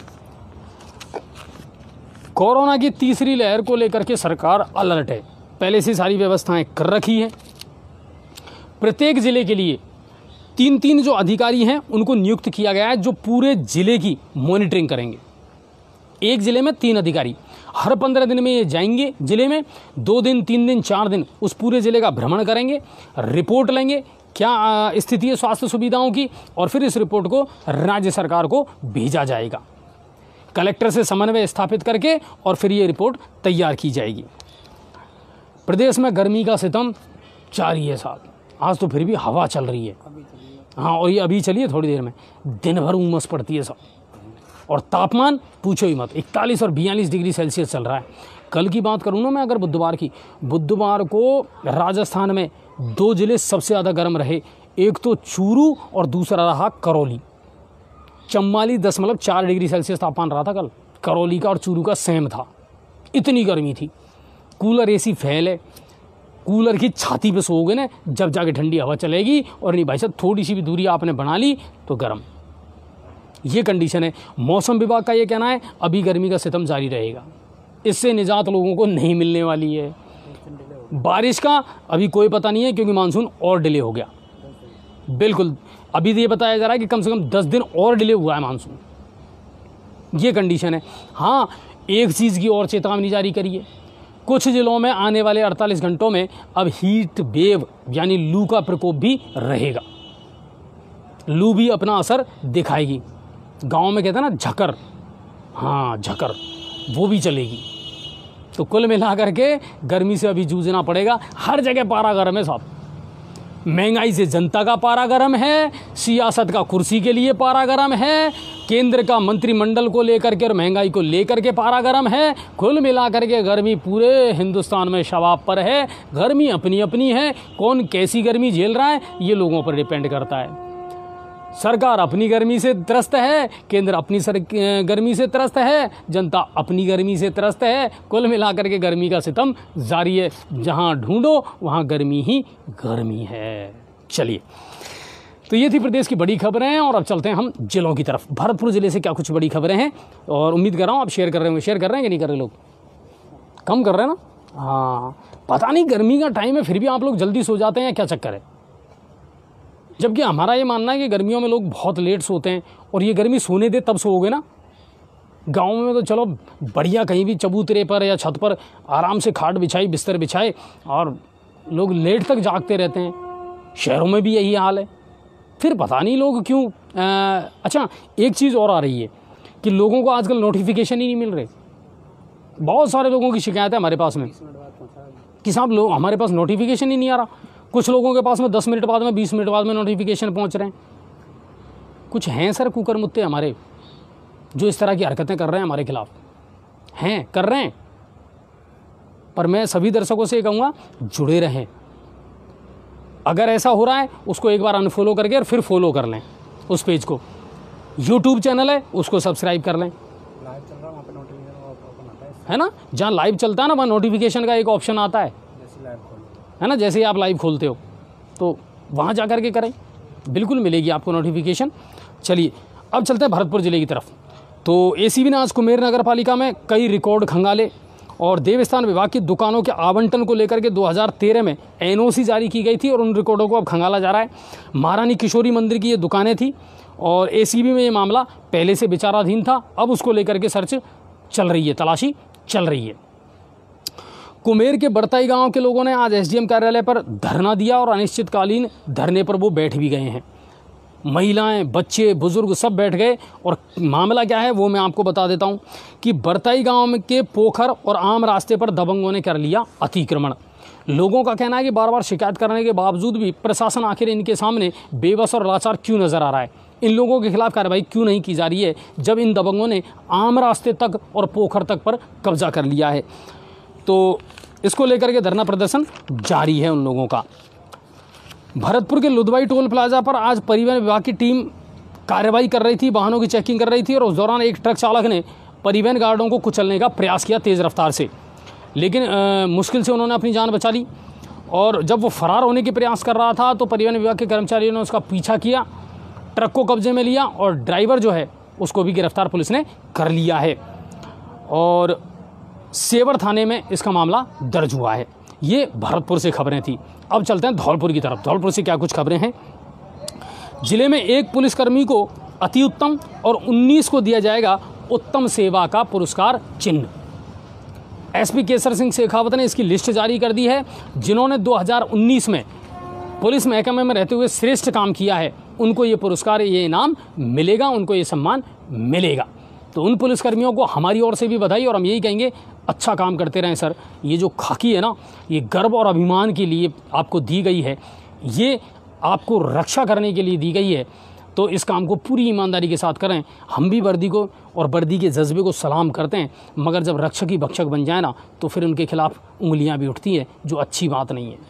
कोरोना की तीसरी लहर को लेकर के सरकार अलर्ट है, पहले से सारी व्यवस्थाएं कर रखी हैं। प्रत्येक ज़िले के लिए 3 जो अधिकारी हैं उनको नियुक्त किया गया है जो पूरे ज़िले की मॉनिटरिंग करेंगे। एक ज़िले में 3 अधिकारी हर 15 दिन में ये जाएंगे ज़िले में, 2 दिन 3 दिन 4 दिन उस पूरे ज़िले का भ्रमण करेंगे, रिपोर्ट लेंगे क्या स्थिति है स्वास्थ्य सुविधाओं की, और फिर इस रिपोर्ट को राज्य सरकार को भेजा जाएगा, कलेक्टर से समन्वय स्थापित करके, और फिर ये रिपोर्ट तैयार की जाएगी। प्रदेश में गर्मी का सितम जारी है साहब, आज तो फिर भी हवा चल रही है, हाँ, और ये अभी चलिए थोड़ी देर में, दिन भर उमस पड़ती है साहब, और तापमान पूछो ही मत, 41 और 42 डिग्री सेल्सियस चल रहा है। कल की बात करूँ ना मैं अगर बुधवार की, बुधवार को राजस्थान में 2 ज़िले सबसे ज़्यादा गर्म रहे, एक तो चूरू और दूसरा रहा करौली। 44.4 डिग्री सेल्सियस तापमान रहा था कल, करौली का और चूरू का सेम था, इतनी गर्मी थी। कूलर एसी फेल है, कूलर की छाती पे सोओगे ना जब जाके ठंडी हवा चलेगी, और नहीं भाई साहब थोड़ी सी भी दूरी आपने बना ली तो गर्म, ये कंडीशन है। मौसम विभाग का ये कहना है अभी गर्मी का सितम जारी रहेगा। इससे निजात लोगों को नहीं मिलने वाली है। बारिश का अभी कोई पता नहीं है क्योंकि मानसून और डिले हो गया। बिल्कुल, अभी तो ये बताया जा रहा है कि कम से कम 10 दिन और डिले हुआ है मानसून, ये कंडीशन है। हाँ, एक चीज़ की और चेतावनी जारी करी है, कुछ जिलों में आने वाले 48 घंटों में अब हीट वेव यानी लू का प्रकोप भी रहेगा। लू भी अपना असर दिखाएगी। गांव में कहते हैं ना झकर, हाँ झकर, वो भी चलेगी। तो कुल मिलाकर के गर्मी से अभी जूझना पड़ेगा। हर जगह पारा गर्म है साहब, महंगाई से जनता का पारा गर्म है, सियासत का कुर्सी के लिए पारा गर्म है, केंद्र का मंत्रिमंडल को लेकर के और महंगाई को लेकर के पारा गर्म है। कुल मिलाकर के गर्मी पूरे हिंदुस्तान में शबाब पर है। गर्मी अपनी अपनी है, कौन कैसी गर्मी झेल रहा है ये लोगों पर डिपेंड करता है। सरकार अपनी गर्मी से त्रस्त है, केंद्र अपनी गर्मी से त्रस्त है, जनता अपनी गर्मी से त्रस्त है। कुल मिलाकर के गर्मी का सितम जारी है, जहां ढूंढो वहां गर्मी ही गर्मी है। चलिए, तो ये थी प्रदेश की बड़ी खबरें और अब चलते हैं हम जिलों की तरफ। भरतपुर जिले से क्या कुछ बड़ी खबरें हैं और उम्मीद कर रहा हूँ आप शेयर कर रहे होंगे। शेयर कर रहे हैं कि नहीं कर रहे लोग? कम कर रहे हैं ना? हाँ, पता नहीं गर्मी का टाइम है फिर भी आप लोग जल्दी सो जाते हैं, क्या चक्कर है? जबकि हमारा ये मानना है कि गर्मियों में लोग बहुत लेट सोते हैं और ये गर्मी सोने दे तब सोओगे ना। गाँव में तो चलो बढ़िया कहीं भी चबूतरे पर या छत पर आराम से खाट बिछाई बिस्तर बिछाए और लोग लेट तक जागते रहते हैं। शहरों में भी यही हाल है। फिर पता नहीं लोग क्यों। अच्छा, एक चीज़ और आ रही है कि लोगों को आजकल नोटिफिकेशन ही नहीं मिल रहे। बहुत सारे लोगों की शिकायत है हमारे पास में कि साहब लोग हमारे पास नोटिफिकेशन ही नहीं आ रहा। कुछ लोगों के पास में 10 मिनट बाद में 20 मिनट बाद में नोटिफिकेशन पहुंच रहे हैं। कुछ हैं सर कुकर मुत्ते हमारे जो इस तरह की हरकतें कर रहे हैं हमारे खिलाफ, हैं कर रहे हैं। पर मैं सभी दर्शकों से कहूँगा जुड़े रहें। अगर ऐसा हो रहा है उसको एक बार अनफॉलो करके और फिर फॉलो कर लें उस पेज को। यूट्यूब चैनल है उसको सब्सक्राइब कर लें, लाइव चल रहा है वहाँ पे नोटिफिकेशन आता है ना। जहाँ लाइव चलता है ना वहाँ नोटिफिकेशन का एक ऑप्शन आता है, जैसे लाइव खोलो है ना। जैसे ही आप लाइव खोलते हो तो वहाँ जा कर के करें, बिल्कुल मिलेगी आपको नोटिफिकेशन। चलिए, अब चलते हैं भरतपुर ज़िले की तरफ। तो एसीबी ने आज कुमेर नगर पालिका में कई रिकॉर्ड खंगाले और देवस्थान विभाग की दुकानों के आवंटन को लेकर के 2013 में एनओसी जारी की गई थी और उन रिकॉर्डों को अब खंगाला जा रहा है। महारानी किशोरी मंदिर की ये दुकानें थी और एसीबी में ये मामला पहले से विचाराधीन था। अब उसको लेकर के सर्च चल रही है, तलाशी चल रही है। कुमेर के बड़ताई गांव के लोगों ने आज एसडीएम कार्यालय पर धरना दिया और अनिश्चितकालीन धरने पर वो बैठ भी गए हैं। महिलाएं, बच्चे, बुजुर्ग सब बैठ गए। और मामला क्या है वो मैं आपको बता देता हूं कि बड़ताई गांव के पोखर और आम रास्ते पर दबंगों ने कर लिया अतिक्रमण। लोगों का कहना है कि बार बार शिकायत करने के बावजूद भी प्रशासन आखिर इनके सामने बेबस और लाचार क्यों नजर आ रहा है। इन लोगों के खिलाफ कार्रवाई क्यों नहीं की जा रही है जब इन दबंगों ने आम रास्ते तक और पोखर तक पर कब्जा कर लिया है। तो इसको लेकर के धरना प्रदर्शन जारी है उन लोगों का। भरतपुर के लुधवाई टोल प्लाजा पर आज परिवहन विभाग की टीम कार्रवाई कर रही थी, वाहनों की चेकिंग कर रही थी और उस दौरान एक ट्रक चालक ने परिवहन गार्डों को कुचलने का प्रयास किया तेज़ रफ्तार से, लेकिन मुश्किल से उन्होंने अपनी जान बचा ली। और जब वो फरार होने के प्रयास कर रहा था तो परिवहन विभाग के कर्मचारियों ने उसका पीछा किया, ट्रक को कब्जे में लिया और ड्राइवर जो है उसको भी गिरफ्तार पुलिस ने कर लिया है और सेवर थाने में इसका मामला दर्ज हुआ है। ये भरतपुर से खबरें थी। अब चलते हैं धौलपुर की तरफ। धौलपुर से क्या कुछ खबरें हैं। जिले में एक पुलिसकर्मी को अति उत्तम और 19 को दिया जाएगा उत्तम सेवा का पुरस्कार चिन्ह। एसपी केसर सिंह शेखावत ने इसकी लिस्ट जारी कर दी है। जिन्होंने 2019 में पुलिस महकमे में रहते हुए श्रेष्ठ काम किया है उनको ये पुरस्कार, ये इनाम मिलेगा, उनको ये सम्मान मिलेगा। तो उन पुलिसकर्मियों को हमारी ओर से भी बधाई और हम यही कहेंगे अच्छा काम करते रहें सर। ये जो खाकी है ना, ये गर्व और अभिमान के लिए आपको दी गई है, ये आपको रक्षा करने के लिए दी गई है। तो इस काम को पूरी ईमानदारी के साथ करें। हम भी वर्दी को और वर्दी के जज्बे को सलाम करते हैं, मगर जब रक्षक ही भक्षक बन जाए ना तो फिर उनके खिलाफ उंगलियां भी उठती हैं, जो अच्छी बात नहीं है।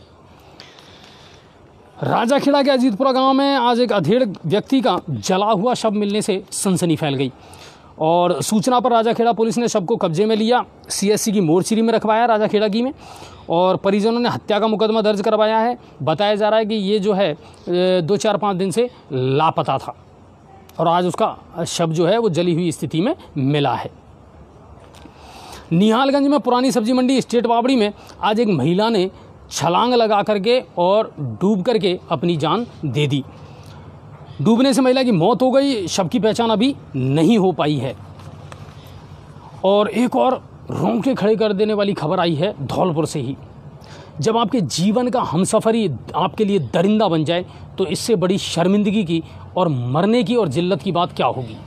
राजाखेड़ा के अजीतपुरा गांव में आज एक अधेड़ व्यक्ति का जला हुआ शव मिलने से सनसनी फैल गई और सूचना पर राजाखेड़ा पुलिस ने शव को कब्जे में लिया, सीएससी की मोर्चरी में रखवाया राजाखेड़ा की में, और परिजनों ने हत्या का मुकदमा दर्ज करवाया है। बताया जा रहा है कि ये जो है 2-4-5 दिन से लापता था और आज उसका शव जो है वो जली हुई स्थिति में मिला है। निहालगंज में पुरानी सब्जी मंडी स्टेट बावड़ी में आज एक महिला ने छलांग लगा करके और डूब करके अपनी जान दे दी। डूबने से महिला की मौत हो गई। शव की पहचान अभी नहीं हो पाई है। और एक और रोंगटे खड़े कर देने वाली खबर आई है धौलपुर से ही। जब आपके जीवन का हमसफ़र ही आपके लिए दरिंदा बन जाए तो इससे बड़ी शर्मिंदगी की और मरने की और जिल्लत की बात क्या होगी।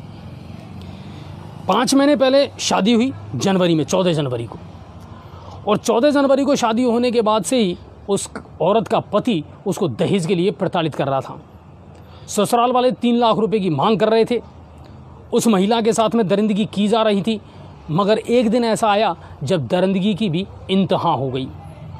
5 महीने पहले शादी हुई जनवरी में, 14 जनवरी को, और 14 जनवरी को शादी होने के बाद से ही उस औरत का पति उसको दहेज के लिए प्रताड़ित कर रहा था। ससुराल वाले 3 लाख रुपए की मांग कर रहे थे। उस महिला के साथ में दरिंदगी की जा रही थी, मगर एक दिन ऐसा आया जब दरिंदगी की भी इंतहा हो गई।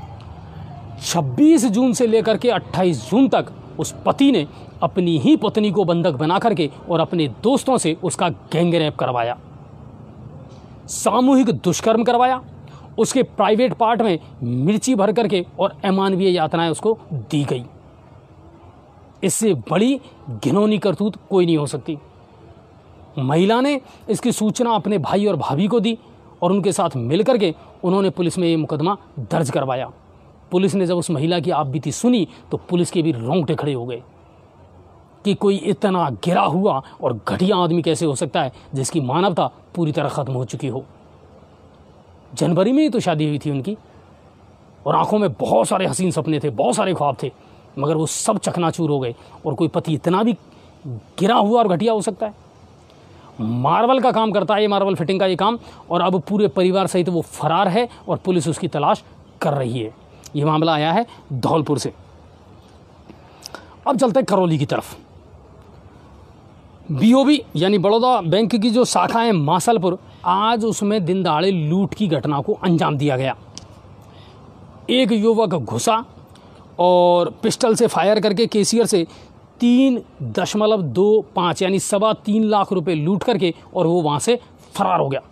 26 जून से लेकर के 28 जून तक उस पति ने अपनी ही पत्नी को बंधक बना करके और अपने दोस्तों से उसका गैंग रेप करवाया, सामूहिक दुष्कर्म करवाया, उसके प्राइवेट पार्ट में मिर्ची भर करके और अमानवीय यातनाएं उसको दी गई। इससे बड़ी घिनौनी करतूत कोई नहीं हो सकती। महिला ने इसकी सूचना अपने भाई और भाभी को दी और उनके साथ मिलकर के उन्होंने पुलिस में ये मुकदमा दर्ज करवाया। पुलिस ने जब उस महिला की आपबीती सुनी तो पुलिस के भी रोंगटे खड़े हो गए कि कोई इतना गिरा हुआ और घटिया आदमी कैसे हो सकता है जिसकी मानवता पूरी तरह ख़त्म हो चुकी हो। जनवरी में ही तो शादी हुई थी उनकी और आंखों में बहुत सारे हसीन सपने थे, बहुत सारे ख्वाब थे, मगर वो सब चकनाचूर हो गए। और कोई पति इतना भी गिरा हुआ और घटिया हो सकता है? मार्बल का काम करता है ये, मार्बल फिटिंग का ये काम, और अब पूरे परिवार सहित वो फरार है और पुलिस उसकी तलाश कर रही है। ये मामला आया है धौलपुर से। अब चलते हैं करौली की तरफ। बीओबी यानी बड़ौदा बैंक की जो शाखा है मासलपुर, आज उसमें दिन दहाड़े लूट की घटना को अंजाम दिया गया। एक युवक घुसा और पिस्टल से फायर करके कैशियर से 3.25 यानी 3.25 लाख रुपए लूट करके और वो वहाँ से फरार हो गया।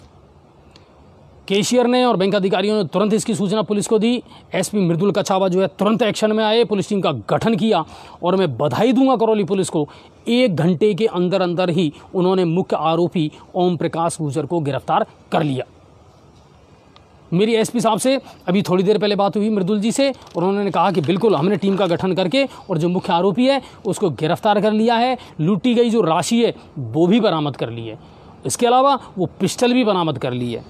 कैशियर ने और बैंक अधिकारियों ने तुरंत इसकी सूचना पुलिस को दी। एसपी मृदुल कछावा जो है तुरंत एक्शन में आए, पुलिस टीम का गठन किया और मैं बधाई दूंगा करौली पुलिस को। 1 घंटे के अंदर अंदर ही उन्होंने मुख्य आरोपी ओम प्रकाश गुर्जर को गिरफ्तार कर लिया। मेरी एसपी साहब से अभी थोड़ी देर पहले बात हुई मृदुल जी से, और उन्होंने कहा कि बिल्कुल हमने टीम का गठन करके और जो मुख्य आरोपी है उसको गिरफ्तार कर लिया है। लूटी गई जो राशि है वो भी बरामद कर ली है। इसके अलावा वो पिस्टल भी बरामद कर ली है।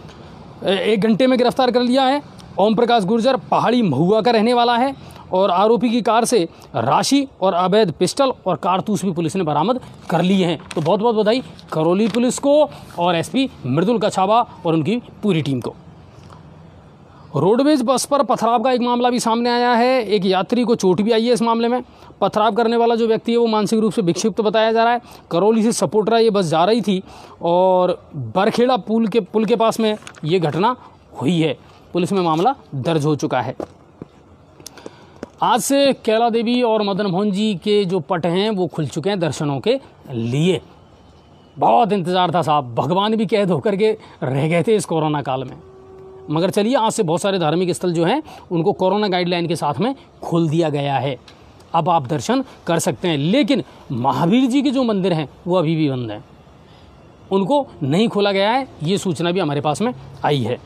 1 घंटे में गिरफ्तार कर लिया है। ओम प्रकाश गुर्जर पहाड़ी महुआ का रहने वाला है और आरोपी की कार से राशि और अवैध पिस्टल और कारतूस भी पुलिस ने बरामद कर लिए हैं। तो बहुत बहुत बधाई करौली पुलिस को और एसपी मृदुल कछावा और उनकी पूरी टीम को। रोडवेज बस पर पथराव का एक मामला भी सामने आया है। एक यात्री को चोट भी आई है। इस मामले में पथराव करने वाला जो व्यक्ति है वो मानसिक रूप से विक्षिप्त बताया जा रहा है। करौली से सपोटरा ये बस जा रही थी और बरखेड़ा पुल के पास में ये घटना हुई है। पुलिस में मामला दर्ज हो चुका है। आज से कैला देवी और मदन मोहन जी के जो पट हैं वो खुल चुके हैं दर्शनों के लिए। बहुत इंतज़ार था साहब, भगवान भी कैद होकर के रह गए थे इस कोरोना काल में। मगर चलिए, आज से बहुत सारे धार्मिक स्थल जो हैं उनको कोरोना गाइडलाइन के साथ में खोल दिया गया है। अब आप दर्शन कर सकते हैं। लेकिन महावीर जी के जो मंदिर हैं वो अभी भी बंद हैं, उनको नहीं खोला गया है। ये सूचना भी हमारे पास में आई है।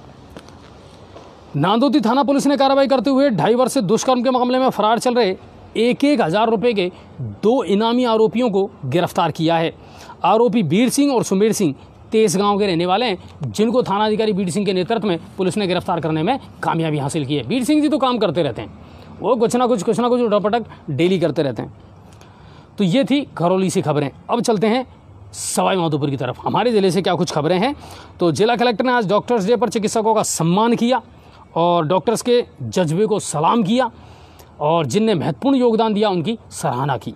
नांदोती थाना पुलिस ने कार्रवाई करते हुए 2.5 वर्ष से दुष्कर्म के मामले में फरार चल रहे 1,000 रुपये के 2 इनामी आरोपियों को गिरफ्तार किया है। आरोपी बीर सिंह और सुमेर सिंह 23 गांव के रहने वाले हैं, जिनको थानाधिकारी बीर सिंह के नेतृत्व में पुलिस ने गिरफ्तार करने में कामयाबी हासिल की है। बीर सिंह जी तो काम करते रहते हैं, वो कुछ ना कुछ उठापटक डेली करते रहते हैं। तो ये थी करौली से खबरें। अब चलते हैं सवाई माधोपुर की तरफ। हमारे ज़िले से क्या कुछ खबरें हैं। तो जिला कलेक्टर ने आज डॉक्टर्स डे पर चिकित्सकों का सम्मान किया और डॉक्टर्स के जज्बे को सलाम किया और जिनने महत्वपूर्ण योगदान दिया उनकी सराहना की।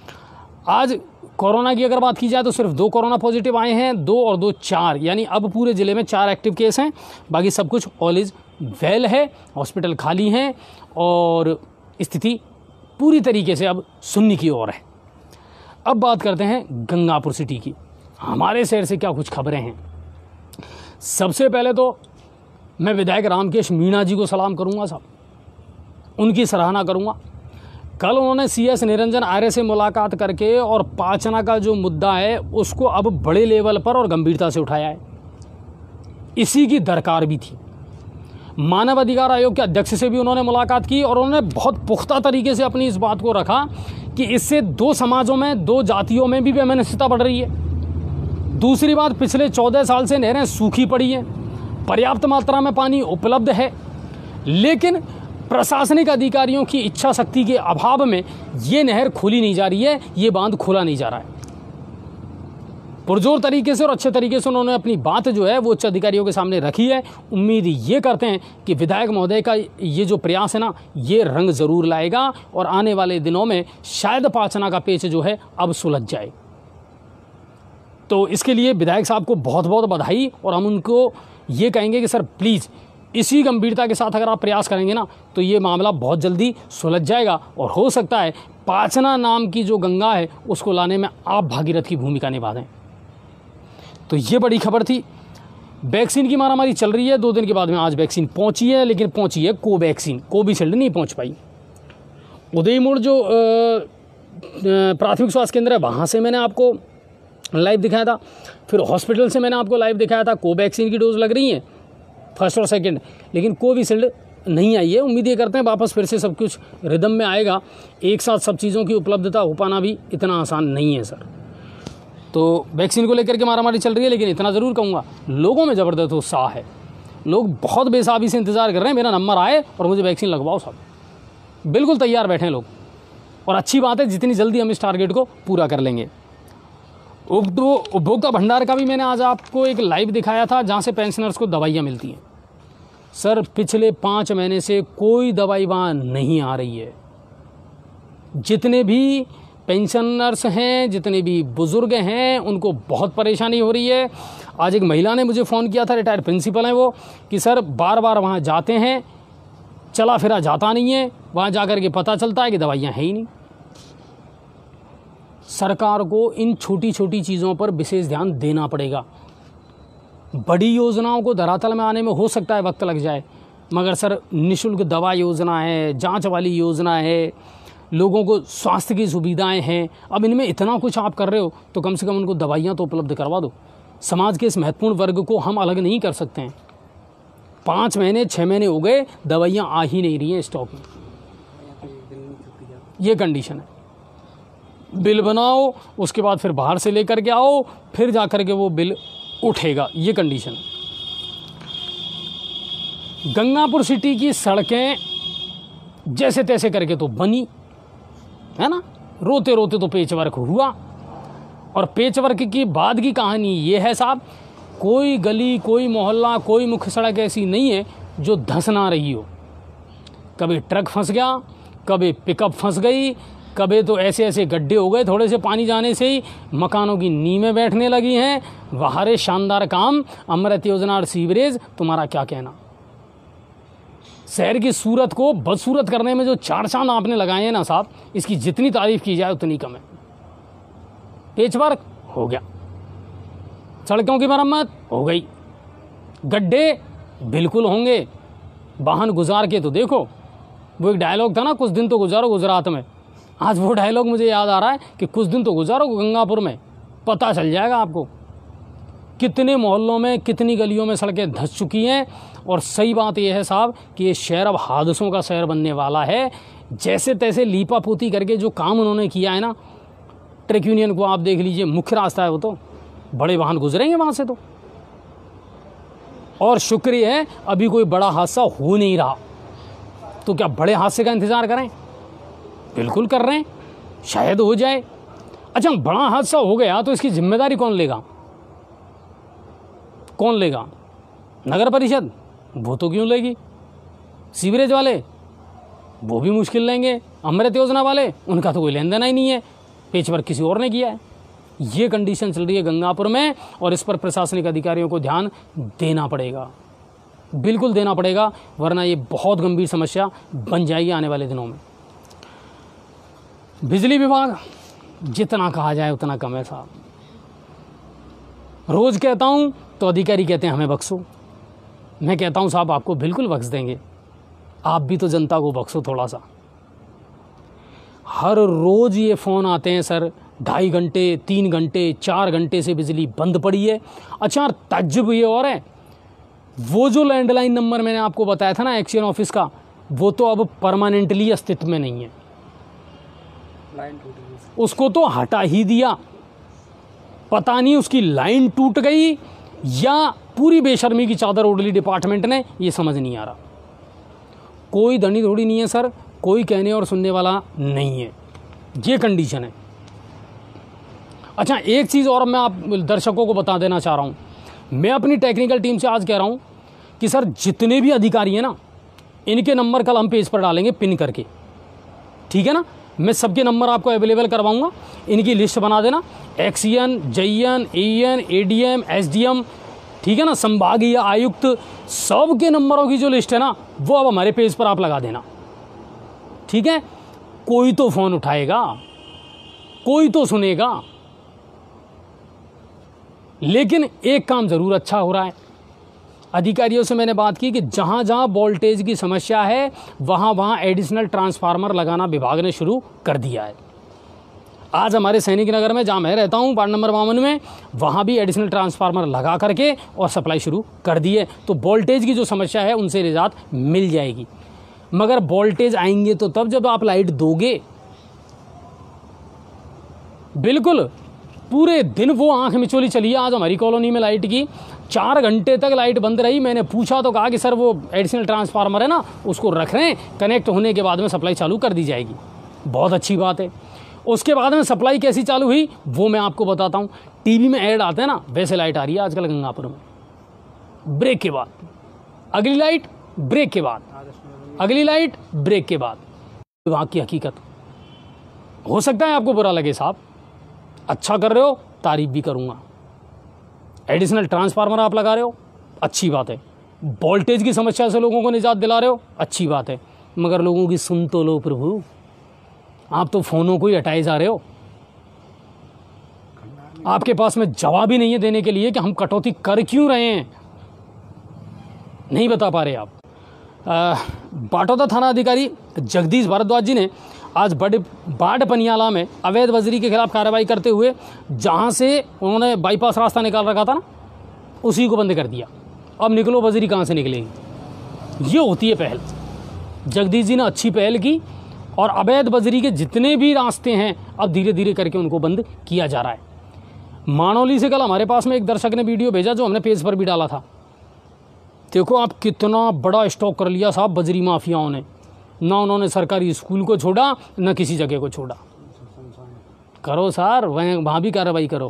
आज कोरोना की अगर बात की जाए तो सिर्फ 2 कोरोना पॉजिटिव आए हैं, 2 और 2 4, यानी अब पूरे ज़िले में 4 एक्टिव केस हैं। बाकी सब कुछ ऑल इज़ वेल है, हॉस्पिटल खाली हैं और स्थिति पूरी तरीके से अब सुन्नी की ओर है। अब बात करते हैं गंगापुर सिटी की। हमारे शहर से क्या कुछ खबरें हैं। सबसे पहले तो मैं विधायक रामकेश मीणा जी को सलाम करूंगा साहब, उनकी सराहना करूंगा। कल उन्होंने CS निरंजन आर्य से मुलाकात करके और पाचना का जो मुद्दा है उसको अब बड़े लेवल पर और गंभीरता से उठाया है। इसी की दरकार भी थी। मानव अधिकार आयोग के अध्यक्ष से भी उन्होंने मुलाकात की और उन्होंने बहुत पुख्ता तरीके से अपनी इस बात को रखा कि इससे दो समाजों में, दो जातियों में भी वैमनस्यता बढ़ रही है। दूसरी बात, पिछले 14 साल से नहरें सूखी पड़ी हैं, पर्याप्त मात्रा में पानी उपलब्ध है, लेकिन प्रशासनिक अधिकारियों की इच्छा शक्ति के अभाव में ये नहर खोली नहीं जा रही है, ये बांध खोला नहीं जा रहा है। पुरजोर तरीके से और अच्छे तरीके से उन्होंने अपनी बात जो है वो उच्च अधिकारियों के सामने रखी है। उम्मीद ये करते हैं कि विधायक महोदय का ये जो प्रयास है ना, ये रंग ज़रूर लाएगा और आने वाले दिनों में शायद पाचना का पेच जो है अब सुलझ जाए। तो इसके लिए विधायक साहब को बहुत बहुत बधाई, और हम उनको ये कहेंगे कि सर प्लीज़ इसी गंभीरता के साथ अगर आप प्रयास करेंगे ना तो ये मामला बहुत जल्दी सुलझ जाएगा और हो सकता है पाचना नाम की जो गंगा है उसको लाने में आप भागीरथ की भूमिका निभा दें। तो ये बड़ी खबर थी। वैक्सीन की मारामारी चल रही है। 2 दिन के बाद में आज वैक्सीन पहुंची है, लेकिन पहुंची है कोवैक्सीन, कोविशील्ड नहीं पहुंच पाई। उदयपुर जो प्राथमिक स्वास्थ्य केंद्र है वहाँ से मैंने आपको लाइव दिखाया था, फिर हॉस्पिटल से मैंने आपको लाइव दिखाया था। कोवैक्सीन की डोज लग रही है, फर्स्ट और सेकंड, लेकिन कोविशील्ड नहीं आई है। उम्मीद ये करते हैं वापस फिर से सब कुछ रिदम में आएगा। एक साथ सब चीज़ों की उपलब्धता हो पाना भी इतना आसान नहीं है सर। तो वैक्सीन को लेकर के मारामारी चल रही है, लेकिन इतना ज़रूर कहूँगा लोगों में ज़बरदस्त उत्साह है। लोग बहुत बेसाबी से इंतज़ार कर रहे हैं मेरा नंबर आए और मुझे वैक्सीन लगवाओ साहब। बिल्कुल तैयार बैठे हैं लोग, और अच्छी बात है जितनी जल्दी हम इस टारगेट को पूरा कर लेंगे। उपभोक्ता भंडार का भी मैंने आज आपको एक लाइव दिखाया था जहाँ से पेंशनर्स को दवाइयाँ मिलती हैं। सर पिछले 5 महीने से कोई दवाई वहाँ नहीं आ रही है। जितने भी पेंशनर्स हैं, जितने भी बुज़ुर्ग हैं, उनको बहुत परेशानी हो रही है। आज एक महिला ने मुझे फ़ोन किया था, रिटायर्ड प्रिंसिपल हैं वो, कि सर बार बार वहाँ जाते हैं, चला फिरा जाता नहीं है, वहाँ जाकर के पता चलता है कि दवाइयाँ हैं ही नहीं। सरकार को इन छोटी छोटी चीज़ों पर विशेष ध्यान देना पड़ेगा। बड़ी योजनाओं को धरातल में आने में हो सकता है वक्त लग जाए, मगर सर निःशुल्क दवा योजना है, जांच वाली योजना है, लोगों को स्वास्थ्य की सुविधाएं हैं, अब इनमें इतना कुछ आप कर रहे हो तो कम से कम उनको दवाइयाँ तो उपलब्ध करवा दो। समाज के इस महत्वपूर्ण वर्ग को हम अलग नहीं कर सकते हैं। 5 महीने 6 महीने हो गए, दवाइयाँ आ ही नहीं रही हैं स्टॉक में। ये कंडीशन है। बिल बनाओ, उसके बाद फिर बाहर से लेकर के आओ, फिर जा कर के वो बिल उठेगा। ये कंडीशन है। गंगापुर सिटी की सड़कें जैसे तैसे करके तो बनी है ना, रोते रोते तो पेचवर्क हुआ। और पेचवर्क की बाद की कहानी ये है साहब, कोई गली, कोई मोहल्ला, कोई मुख्य सड़क ऐसी नहीं है जो धंस ना रही हो। कभी ट्रक फंस गया, कभी पिकअप फंस गई, कभी तो ऐसे ऐसे गड्ढे हो गए थोड़े से पानी जाने से ही मकानों की नींवें बैठने लगी हैं। वहारे शानदार काम, अमृत योजना और सीवरेज, तुम्हारा क्या कहना। शहर की सूरत को बदसूरत करने में जो 4 चांद आपने लगाए हैं ना साहब, इसकी जितनी तारीफ की जाए उतनी कम है। पेचवर्क हो गया, सड़कों की मरम्मत हो गई, गड्ढे बिल्कुल होंगे। वाहन गुजार के तो देखो, वो एक डायलॉग था ना, कुछ दिन तो गुजारो गुजरात में। आज वो डायलॉग मुझे याद आ रहा है कि कुछ दिन तो गुजारो गंगापुर में, पता चल जाएगा आपको कितने मोहल्लों में, कितनी गलियों में सड़कें धंस चुकी हैं। और सही बात यह है साहब कि ये शहर अब हादसों का शहर बनने वाला है। जैसे तैसे लीपा पोती करके जो काम उन्होंने किया है ना, ट्रक यूनियन को आप देख लीजिए, मुख्य रास्ता है वो, तो बड़े वाहन गुजरेंगे वहाँ से तो। और शुक्रिया है अभी कोई बड़ा हादसा हो नहीं रहा, तो क्या बड़े हादसे का इंतज़ार करें? बिल्कुल कर रहे हैं, शायद हो जाए। अच्छा, बड़ा हादसा हो गया तो इसकी जिम्मेदारी कौन लेगा? कौन लेगा? नगर परिषद? वो तो क्यों लेगी। सीवरेज वाले? वो भी मुश्किल लेंगे। अमृत योजना वाले? उनका तो कोई लेन देना ही नहीं है, पेचवर्क किसी और ने किया है। ये कंडीशन चल रही है गंगापुर में, और इस पर प्रशासनिक अधिकारियों को ध्यान देना पड़ेगा, बिल्कुल देना पड़ेगा, वरना ये बहुत गंभीर समस्या बन जाएगी आने वाले दिनों में। बिजली विभाग, जितना कहा जाए उतना कम है साहब। रोज़ कहता हूँ तो अधिकारी कहते हैं हमें बख्शो। मैं कहता हूँ साहब आपको बिल्कुल बख्श देंगे, आप भी तो जनता को बख्शो थोड़ा सा। हर रोज़ ये फ़ोन आते हैं सर, 2.5 घंटे, 3 घंटे, 4 घंटे से बिजली बंद पड़ी है। अच्छा, ताज्जुब ये और है वो जो लैंडलाइन नंबर मैंने आपको बताया था ना एक्शन ऑफिस का, वो तो अब परमानेंटली अस्तित्व में नहीं है, लाइन टूट गई। उसको तो हटा ही दिया। पता नहीं उसकी लाइन टूट गई या पूरी बेशर्मी की चादर ओढ़ ली डिपार्टमेंट ने, ये समझ नहीं आ रहा। कोई धनी थोड़ी नहीं है सर, कोई कहने और सुनने वाला नहीं है, ये कंडीशन है। अच्छा, एक चीज़ और मैं आप दर्शकों को बता देना चाह रहा हूँ, मैं अपनी टेक्निकल टीम से आज कह रहा हूँ कि सर जितने भी अधिकारी हैं ना, इनके नंबर कल हम पेज पर डालेंगे पिन करके, ठीक है ना। मैं सबके नंबर आपको अवेलेबल करवाऊंगा, इनकी लिस्ट बना देना, XEN, JEN, AEN, ADM, SDM, ठीक है ना, संभागीय आयुक्त, सब के नंबरों की जो लिस्ट है ना, वो अब हमारे पेज पर आप लगा देना, ठीक है। कोई तो फ़ोन उठाएगा, कोई तो सुनेगा, लेकिन एक काम ज़रूर अच्छा हो रहा है। अधिकारियों से मैंने बात की कि जहाँ जहाँ वोल्टेज की समस्या है वहाँ वहाँ एडिशनल ट्रांसफार्मर लगाना विभाग ने शुरू कर दिया है। आज हमारे सैनिक नगर में, जहाँ मैं रहता हूँ, वार्ड नंबर 52 में, वहाँ भी एडिशनल ट्रांसफार्मर लगा करके और सप्लाई शुरू कर दी है। तो वोल्टेज की जो समस्या है उनसे निजात मिल जाएगी। मगर वोल्टेज आएंगे तो तब जब आप लाइट दोगे। बिल्कुल पूरे दिन वो आंख मिचोली चली है आज हमारी कॉलोनी में लाइट की, 4 घंटे तक लाइट बंद रही। मैंने पूछा तो कहा कि सर वो एडिशनल ट्रांसफार्मर है ना, उसको रख रहे हैं, कनेक्ट होने के बाद में सप्लाई चालू कर दी जाएगी। बहुत अच्छी बात है। उसके बाद में सप्लाई कैसी चालू हुई वो मैं आपको बताता हूँ। टीवी में ऐड आते हैं ना, वैसे लाइट आ रही है आजकल गंगापुर में। ब्रेक के बाद अगली लाइट, ब्रेक के बाद अगली लाइट, ब्रेक के बाद। वहाँ की हकीकत हो सकता है आपको बुरा लगे साहब, अच्छा कर रहे हो, तारीफ भी करूँगा। एडिशनल ट्रांसफार्मर आप लगा रहे हो, अच्छी बात है। वोल्टेज की समस्या से लोगों को निजात दिला रहे हो, अच्छी बात है। मगर लोगों की सुन तो लो प्रभु, आप तो फ़ोनों को ही हटाए जा रहे हो। आपके पास में जवाब ही नहीं है देने के लिए कि हम कटौती कर क्यों रहे हैं, नहीं बता पा रहे आप। बाटौदा थाना अधिकारी जगदीश भारद्वाज जी ने आज बाढ़ पनियाला में अवैध बजरी के खिलाफ कार्रवाई करते हुए, जहां से उन्होंने बाईपास रास्ता निकाल रखा था ना, उसी को बंद कर दिया। अब निकलो, बजरी कहाँ से निकलेगी। ये होती है पहल। जगदीश जी ने अच्छी पहल की और अवैध बजरी के जितने भी रास्ते हैं अब धीरे धीरे करके उनको बंद किया जा रहा है। मानौली से कल हमारे पास में एक दर्शक ने वीडियो भेजा, जो हमने पेज पर भी डाला था। देखो आप, कितना बड़ा स्टॉक कर लिया साहब बजरी माफियाओं ने। ना उन्होंने सरकारी स्कूल को छोड़ा, न किसी जगह को छोड़ा। करो सर, वहाँ भी कार्रवाई करो।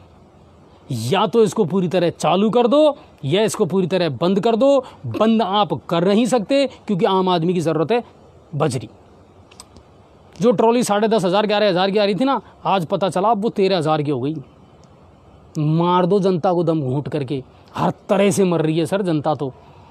या तो इसको पूरी तरह चालू कर दो या इसको पूरी तरह बंद कर दो। बंद आप कर नहीं सकते क्योंकि आम आदमी की ज़रूरत है बजरी। जो ट्रॉली 10,500 11,000 की आ रही थी ना, आज पता चला अब वो 13,000 की हो गई। मार दो जनता को दम घूंट करके, हर तरह से मर रही है सर जनता। तो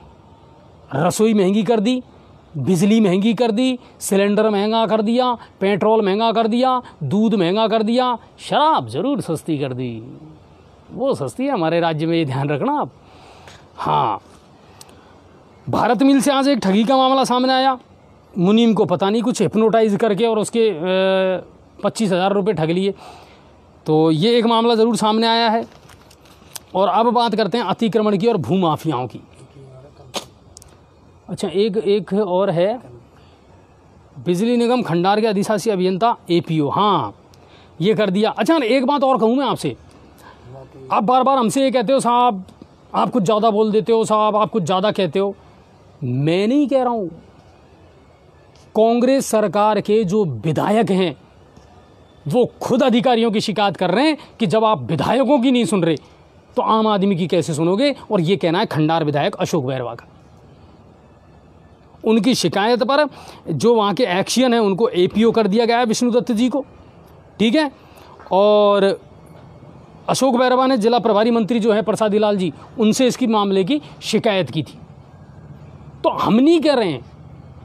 रसोई महंगी कर दी, बिजली महंगी कर दी, सिलेंडर महंगा कर दिया, पेट्रोल महंगा कर दिया, दूध महंगा कर दिया, शराब ज़रूर सस्ती कर दी। वो सस्ती है हमारे राज्य में, ये ध्यान रखना आप। हाँ, भारत मिल से आज एक ठगी का मामला सामने आया। मुनीम को पता नहीं कुछ हिप्नोटाइज करके और उसके 25,000 रुपये ठग लिए। तो ये एक मामला ज़रूर सामने आया है। और अब बात करते हैं अतिक्रमण की और भूमाफियाओं की। अच्छा, एक और है, बिजली निगम खंडार के अधिशासी अभियंता एपीओ, हाँ ये कर दिया। अच्छा, एक बात और कहूँ मैं आपसे, आप बार बार हमसे ये कहते हो साहब आप कुछ ज़्यादा बोल देते हो, साहब आप कुछ ज़्यादा कहते हो। मैं नहीं कह रहा हूँ, कांग्रेस सरकार के जो विधायक हैं वो खुद अधिकारियों की शिकायत कर रहे हैं कि जब आप विधायकों की नहीं सुन रहे तो आम आदमी की कैसे सुनोगे। और ये कहना है खंडार विधायक अशोक बैरवा का। उनकी शिकायत पर जो वहाँ के एक्शन है उनको एपीओ कर दिया गया है, विष्णुदत्त जी को, ठीक है। और अशोक बैरवा ने जिला प्रभारी मंत्री जो है प्रसादी लाल जी, उनसे इसकी मामले की शिकायत की थी। तो हम नहीं कह रहे हैं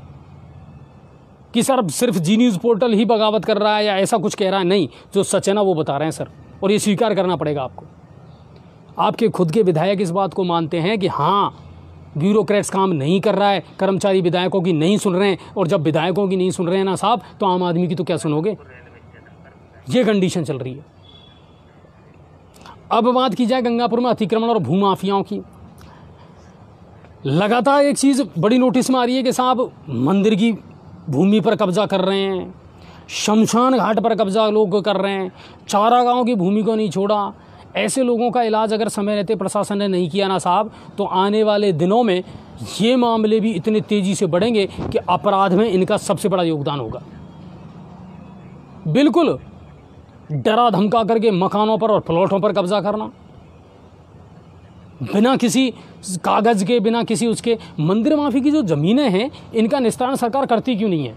कि सर सिर्फ जी न्यूज़ पोर्टल ही बगावत कर रहा है या ऐसा कुछ कह रहा है, नहीं, जो सच है ना वो बता रहे हैं सर। और ये स्वीकार करना पड़ेगा आपको। आपके खुद के विधायक इस बात को मानते हैं कि हाँ ब्यूरोक्रेट्स काम नहीं कर रहा है, कर्मचारी विधायकों की नहीं सुन रहे हैं। और जब विधायकों की नहीं सुन रहे हैं ना साहब, तो आम आदमी की तो क्या सुनोगे। ये कंडीशन चल रही है। अब बात की जाए गंगापुर में अतिक्रमण और भूमाफियाओं की। लगातार एक चीज़ बड़ी नोटिस में आ रही है कि साहब मंदिर की भूमि पर कब्जा कर रहे हैं, शमशान घाट पर कब्जा लोग कर रहे हैं, चारागांव की भूमि को नहीं छोड़ा। ऐसे लोगों का इलाज अगर समय रहते प्रशासन ने नहीं किया ना साहब, तो आने वाले दिनों में ये मामले भी इतने तेज़ी से बढ़ेंगे कि अपराध में इनका सबसे बड़ा योगदान होगा। बिल्कुल डरा धमका करके मकानों पर और प्लॉटों पर कब्जा करना, बिना किसी कागज़ के, बिना किसी उसके। मंदिर माफी की जो ज़मीनें हैं इनका निस्तारण सरकार करती क्यों नहीं है?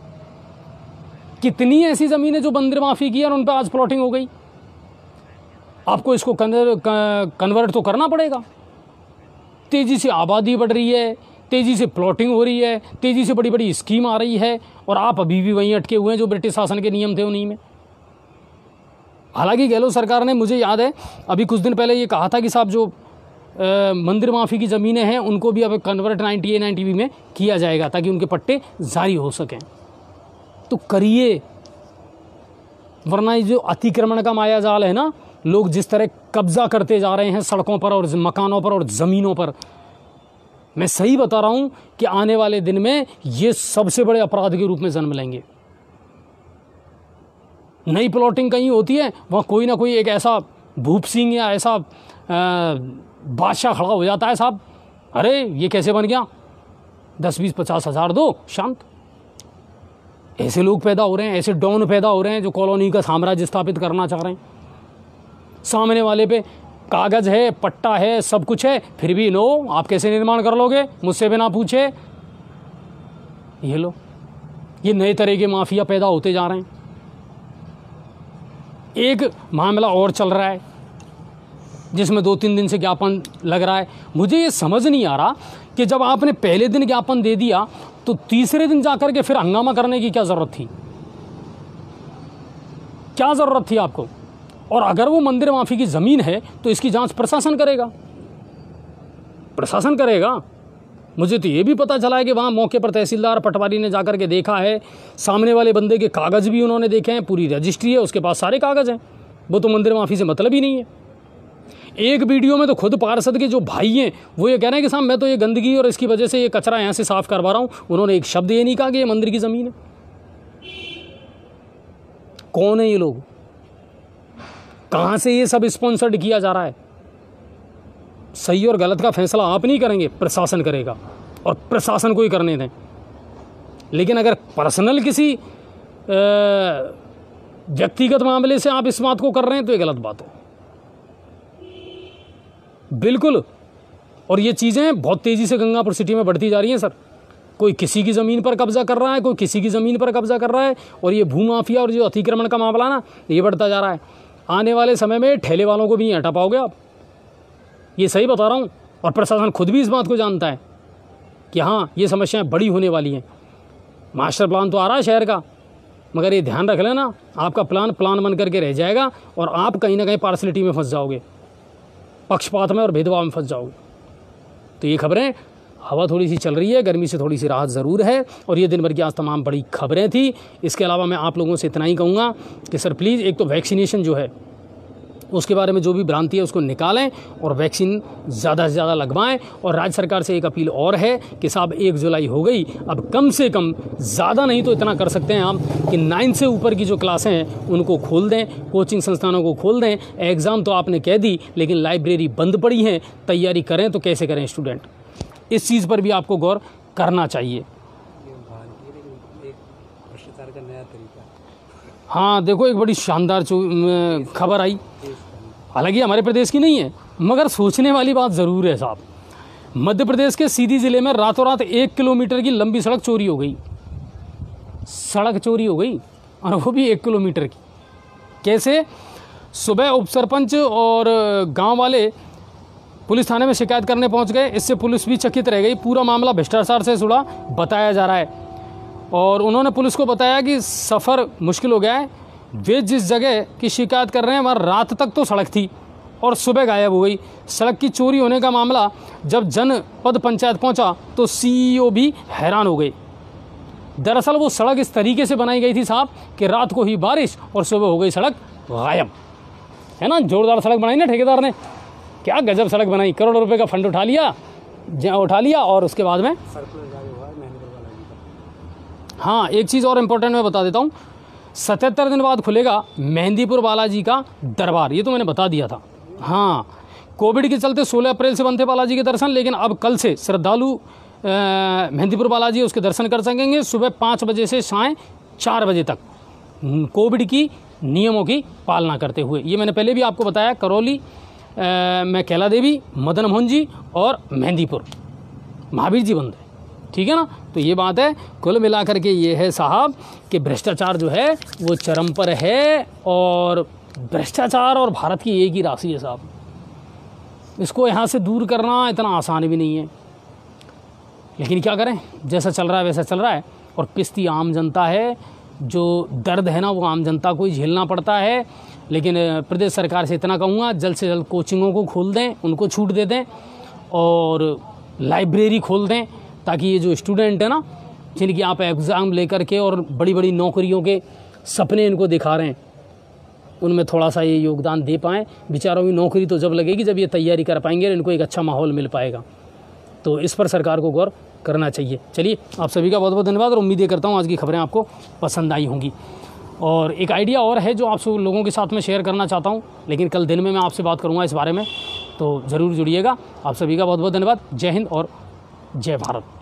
कितनी ऐसी ज़मीनें जो मंदिर माफी की और उन पर आज प्लॉटिंग हो गई। आपको इसको कन्वर्ट तो करना पड़ेगा। तेज़ी से आबादी बढ़ रही है, तेज़ी से प्लॉटिंग हो रही है, तेज़ी से बड़ी बड़ी स्कीम आ रही है, और आप अभी भी वहीं अटके हुए हैं जो ब्रिटिश शासन के नियम थे उन्हीं में। हालांकि गहलोत सरकार ने, मुझे याद है अभी कुछ दिन पहले ये कहा था कि साहब जो मंदिर माफी की ज़मीनें हैं उनको भी अब कन्वर्ट 90A 90B में किया जाएगा ताकि उनके पट्टे जारी हो सकें। तो करिए, वरना ये जो अतिक्रमण का मायाजाल है ना, लोग जिस तरह कब्जा करते जा रहे हैं सड़कों पर और मकानों पर और ज़मीनों पर, मैं सही बता रहा हूँ कि आने वाले दिन में ये सबसे बड़े अपराध के रूप में जन्म लेंगे। नई प्लॉटिंग कहीं होती है, वहाँ कोई ना कोई एक ऐसा भूप सिंह या ऐसा बादशाह खड़ा हो जाता है, साहब अरे ये कैसे बन गया, 10 20 50 हज़ार दो, शांत। ऐसे लोग पैदा हो रहे हैं, ऐसे डॉन पैदा हो रहे हैं जो कॉलोनी का साम्राज्य स्थापित करना चाह रहे हैं। सामने वाले पे कागज़ है, पट्टा है, सब कुछ है, फिर भी नो, आप कैसे निर्माण कर लोगे मुझसे बिना पूछे। ये लो, ये नए तरह के माफिया पैदा होते जा रहे हैं। एक मामला और चल रहा है जिसमें 2-3 दिन से ज्ञापन लग रहा है। मुझे ये समझ नहीं आ रहा कि जब आपने पहले दिन ज्ञापन दे दिया तो तीसरे दिन जाकर के फिर हंगामा करने की क्या ज़रूरत थी? क्या ज़रूरत थी आपको? और अगर वो मंदिर माफी की ज़मीन है तो इसकी जांच प्रशासन करेगा, प्रशासन करेगा। मुझे तो ये भी पता चला है कि वहाँ मौके पर तहसीलदार पटवारी ने जाकर के देखा है, सामने वाले बंदे के कागज़ भी उन्होंने देखे हैं, पूरी रजिस्ट्री है, उसके पास सारे कागज़ हैं। वो तो मंदिर माफी से मतलब ही नहीं है। एक वीडियो में तो खुद पार्षद के जो भाई हैं वो ये कह रहे हैं कि साहब मैं तो ये गंदगी और इसकी वजह से ये कचरा यहाँ से साफ़ करवा रहा हूँ। उन्होंने एक शब्द ये नहीं कहा कि ये मंदिर की ज़मीन है। कौन है ये लोग? कहाँ से ये सब स्पॉन्सर्ड किया जा रहा है? सही और गलत का फैसला आप नहीं करेंगे, प्रशासन करेगा, और प्रशासन को ही करने दें। लेकिन अगर पर्सनल किसी व्यक्तिगत मामले से आप इस बात को कर रहे हैं तो ये गलत बात है, बिल्कुल। और ये चीज़ें बहुत तेज़ी से गंगापुर सिटी में बढ़ती जा रही हैं सर। कोई किसी की ज़मीन पर कब्जा कर रहा है, कोई किसी की ज़मीन पर कब्जा कर रहा है, और ये भूमाफिया और जो अतिक्रमण का मामला ना, ये बढ़ता जा रहा है। आने वाले समय में ठेले वालों को भी नहीं हटा पाओगे आप, ये सही बता रहा हूँ। और प्रशासन खुद भी इस बात को जानता है कि हाँ ये समस्याएं बड़ी होने वाली हैं। मास्टर प्लान तो आ रहा है शहर का, मगर ये ध्यान रख लेना, आपका प्लान बन करके रह जाएगा और आप कहीं ना कहीं पार्शलिटी में फंस जाओगे, पक्षपात में और भेदभाव में फंस जाओगे। तो ये खबरें, हवा थोड़ी सी चल रही है, गर्मी से थोड़ी सी राहत ज़रूर है। और ये दिन भर की आज तमाम बड़ी खबरें थी। इसके अलावा मैं आप लोगों से इतना ही कहूँगा कि सर प्लीज़, एक तो वैक्सीनेशन जो है उसके बारे में जो भी भ्रांति है उसको निकालें और वैक्सीन ज़्यादा से ज़्यादा लगवाएं। और राज्य सरकार से एक अपील और है कि साहब 1 जुलाई हो गई, अब कम से कम, ज़्यादा नहीं तो इतना कर सकते हैं आप कि 9 से ऊपर की जो क्लासें हैं उनको खोल दें, कोचिंग संस्थानों को खोल दें। एग्ज़ाम तो आपने कह दी, लेकिन लाइब्रेरी बंद पड़ी है, तैयारी करें तो कैसे करें स्टूडेंट, इस चीज़ पर भी आपको गौर करना चाहिए। हाँ देखो, एक बड़ी शानदार खबर आई, हालांकि हमारे प्रदेश की नहीं है, मगर सोचने वाली बात ज़रूर है साहब। मध्य प्रदेश के सीधी ज़िले में रातों रात 1 किलोमीटर की लंबी सड़क चोरी हो गई। सड़क चोरी हो गई, और वो भी 1 किलोमीटर की। कैसे? सुबह उप सरपंच और गांव वाले पुलिस थाने में शिकायत करने पहुंच गए। इससे पुलिस भी चकित रह गई। पूरा मामला भ्रष्टाचार से जुड़ा बताया जा रहा है, और उन्होंने पुलिस को बताया कि सफ़र मुश्किल हो गया है। वे जिस जगह की शिकायत कर रहे हैं वहाँ रात तक तो सड़क थी और सुबह गायब हो गई। सड़क की चोरी होने का मामला जब जनपद पंचायत पहुँचा तो CEO भी हैरान हो गए। दरअसल वो सड़क इस तरीके से बनाई गई थी साहब कि रात को ही बारिश और सुबह हो गई सड़क गायब। है ना, जोरदार सड़क बनाई ना ठेकेदार ने, क्या गजब सड़क बनाई, करोड़ों रुपए का फंड उठा लिया उठा लिया और उसके बाद में सर्कुलर जारी हुआ है मेहंदीपुर बालाजी का। हाँ, एक चीज़ और इम्पोर्टेंट मैं बता देता हूँ, 77 दिन बाद खुलेगा मेहंदीपुर बालाजी का दरबार, ये तो मैंने बता दिया था। हाँ, कोविड के चलते 16 अप्रैल से बंद थे बालाजी के दर्शन, लेकिन अब कल से श्रद्धालु मेहंदीपुर बालाजी उसके दर्शन कर सकेंगे सुबह 5 बजे से साय 4 बजे तक, कोविड की नियमों की पालना करते हुए। ये मैंने पहले भी आपको बताया, करौली में कैला देवी, मदन मोहन जी और मेहंदीपुर महावीर जी बंद है, ठीक है ना। तो ये बात है, कुल मिलाकर के ये है साहब कि भ्रष्टाचार जो है वो चरम पर है, और भ्रष्टाचार और भारत की एक ही राशि है साहब, इसको यहाँ से दूर करना इतना आसान भी नहीं है, लेकिन क्या करें, जैसा चल रहा है वैसा चल रहा है। और पिस्ती आम जनता है, जो दर्द है ना वो आम जनता को ही झेलना पड़ता है। लेकिन प्रदेश सरकार से इतना कहूँगा, जल्द से जल्द कोचिंगों को खोल दें, उनको छूट दे दें, और लाइब्रेरी खोल दें, ताकि ये जो स्टूडेंट है ना, जिनकी आप एग्ज़ाम लेकर के और बड़ी बड़ी नौकरियों के सपने इनको दिखा रहे हैं, उनमें थोड़ा सा ये योगदान दे पाएँ। बेचारों की नौकरी तो जब लगेगी जब ये तैयारी कर पाएंगे, इनको एक अच्छा माहौल मिल पाएगा। तो इस पर सरकार को गौर करना चाहिए। चलिए, आप सभी का बहुत बहुत धन्यवाद, और उम्मीद करता हूँ आज की खबरें आपको पसंद आई होंगी। और एक आइडिया और है जो आप सब लोगों के साथ में शेयर करना चाहता हूँ, लेकिन कल दिन में मैं आपसे बात करूँगा इस बारे में, तो ज़रूर जुड़िएगा। आप सभी का बहुत बहुत धन्यवाद। जय हिंद और जय भारत।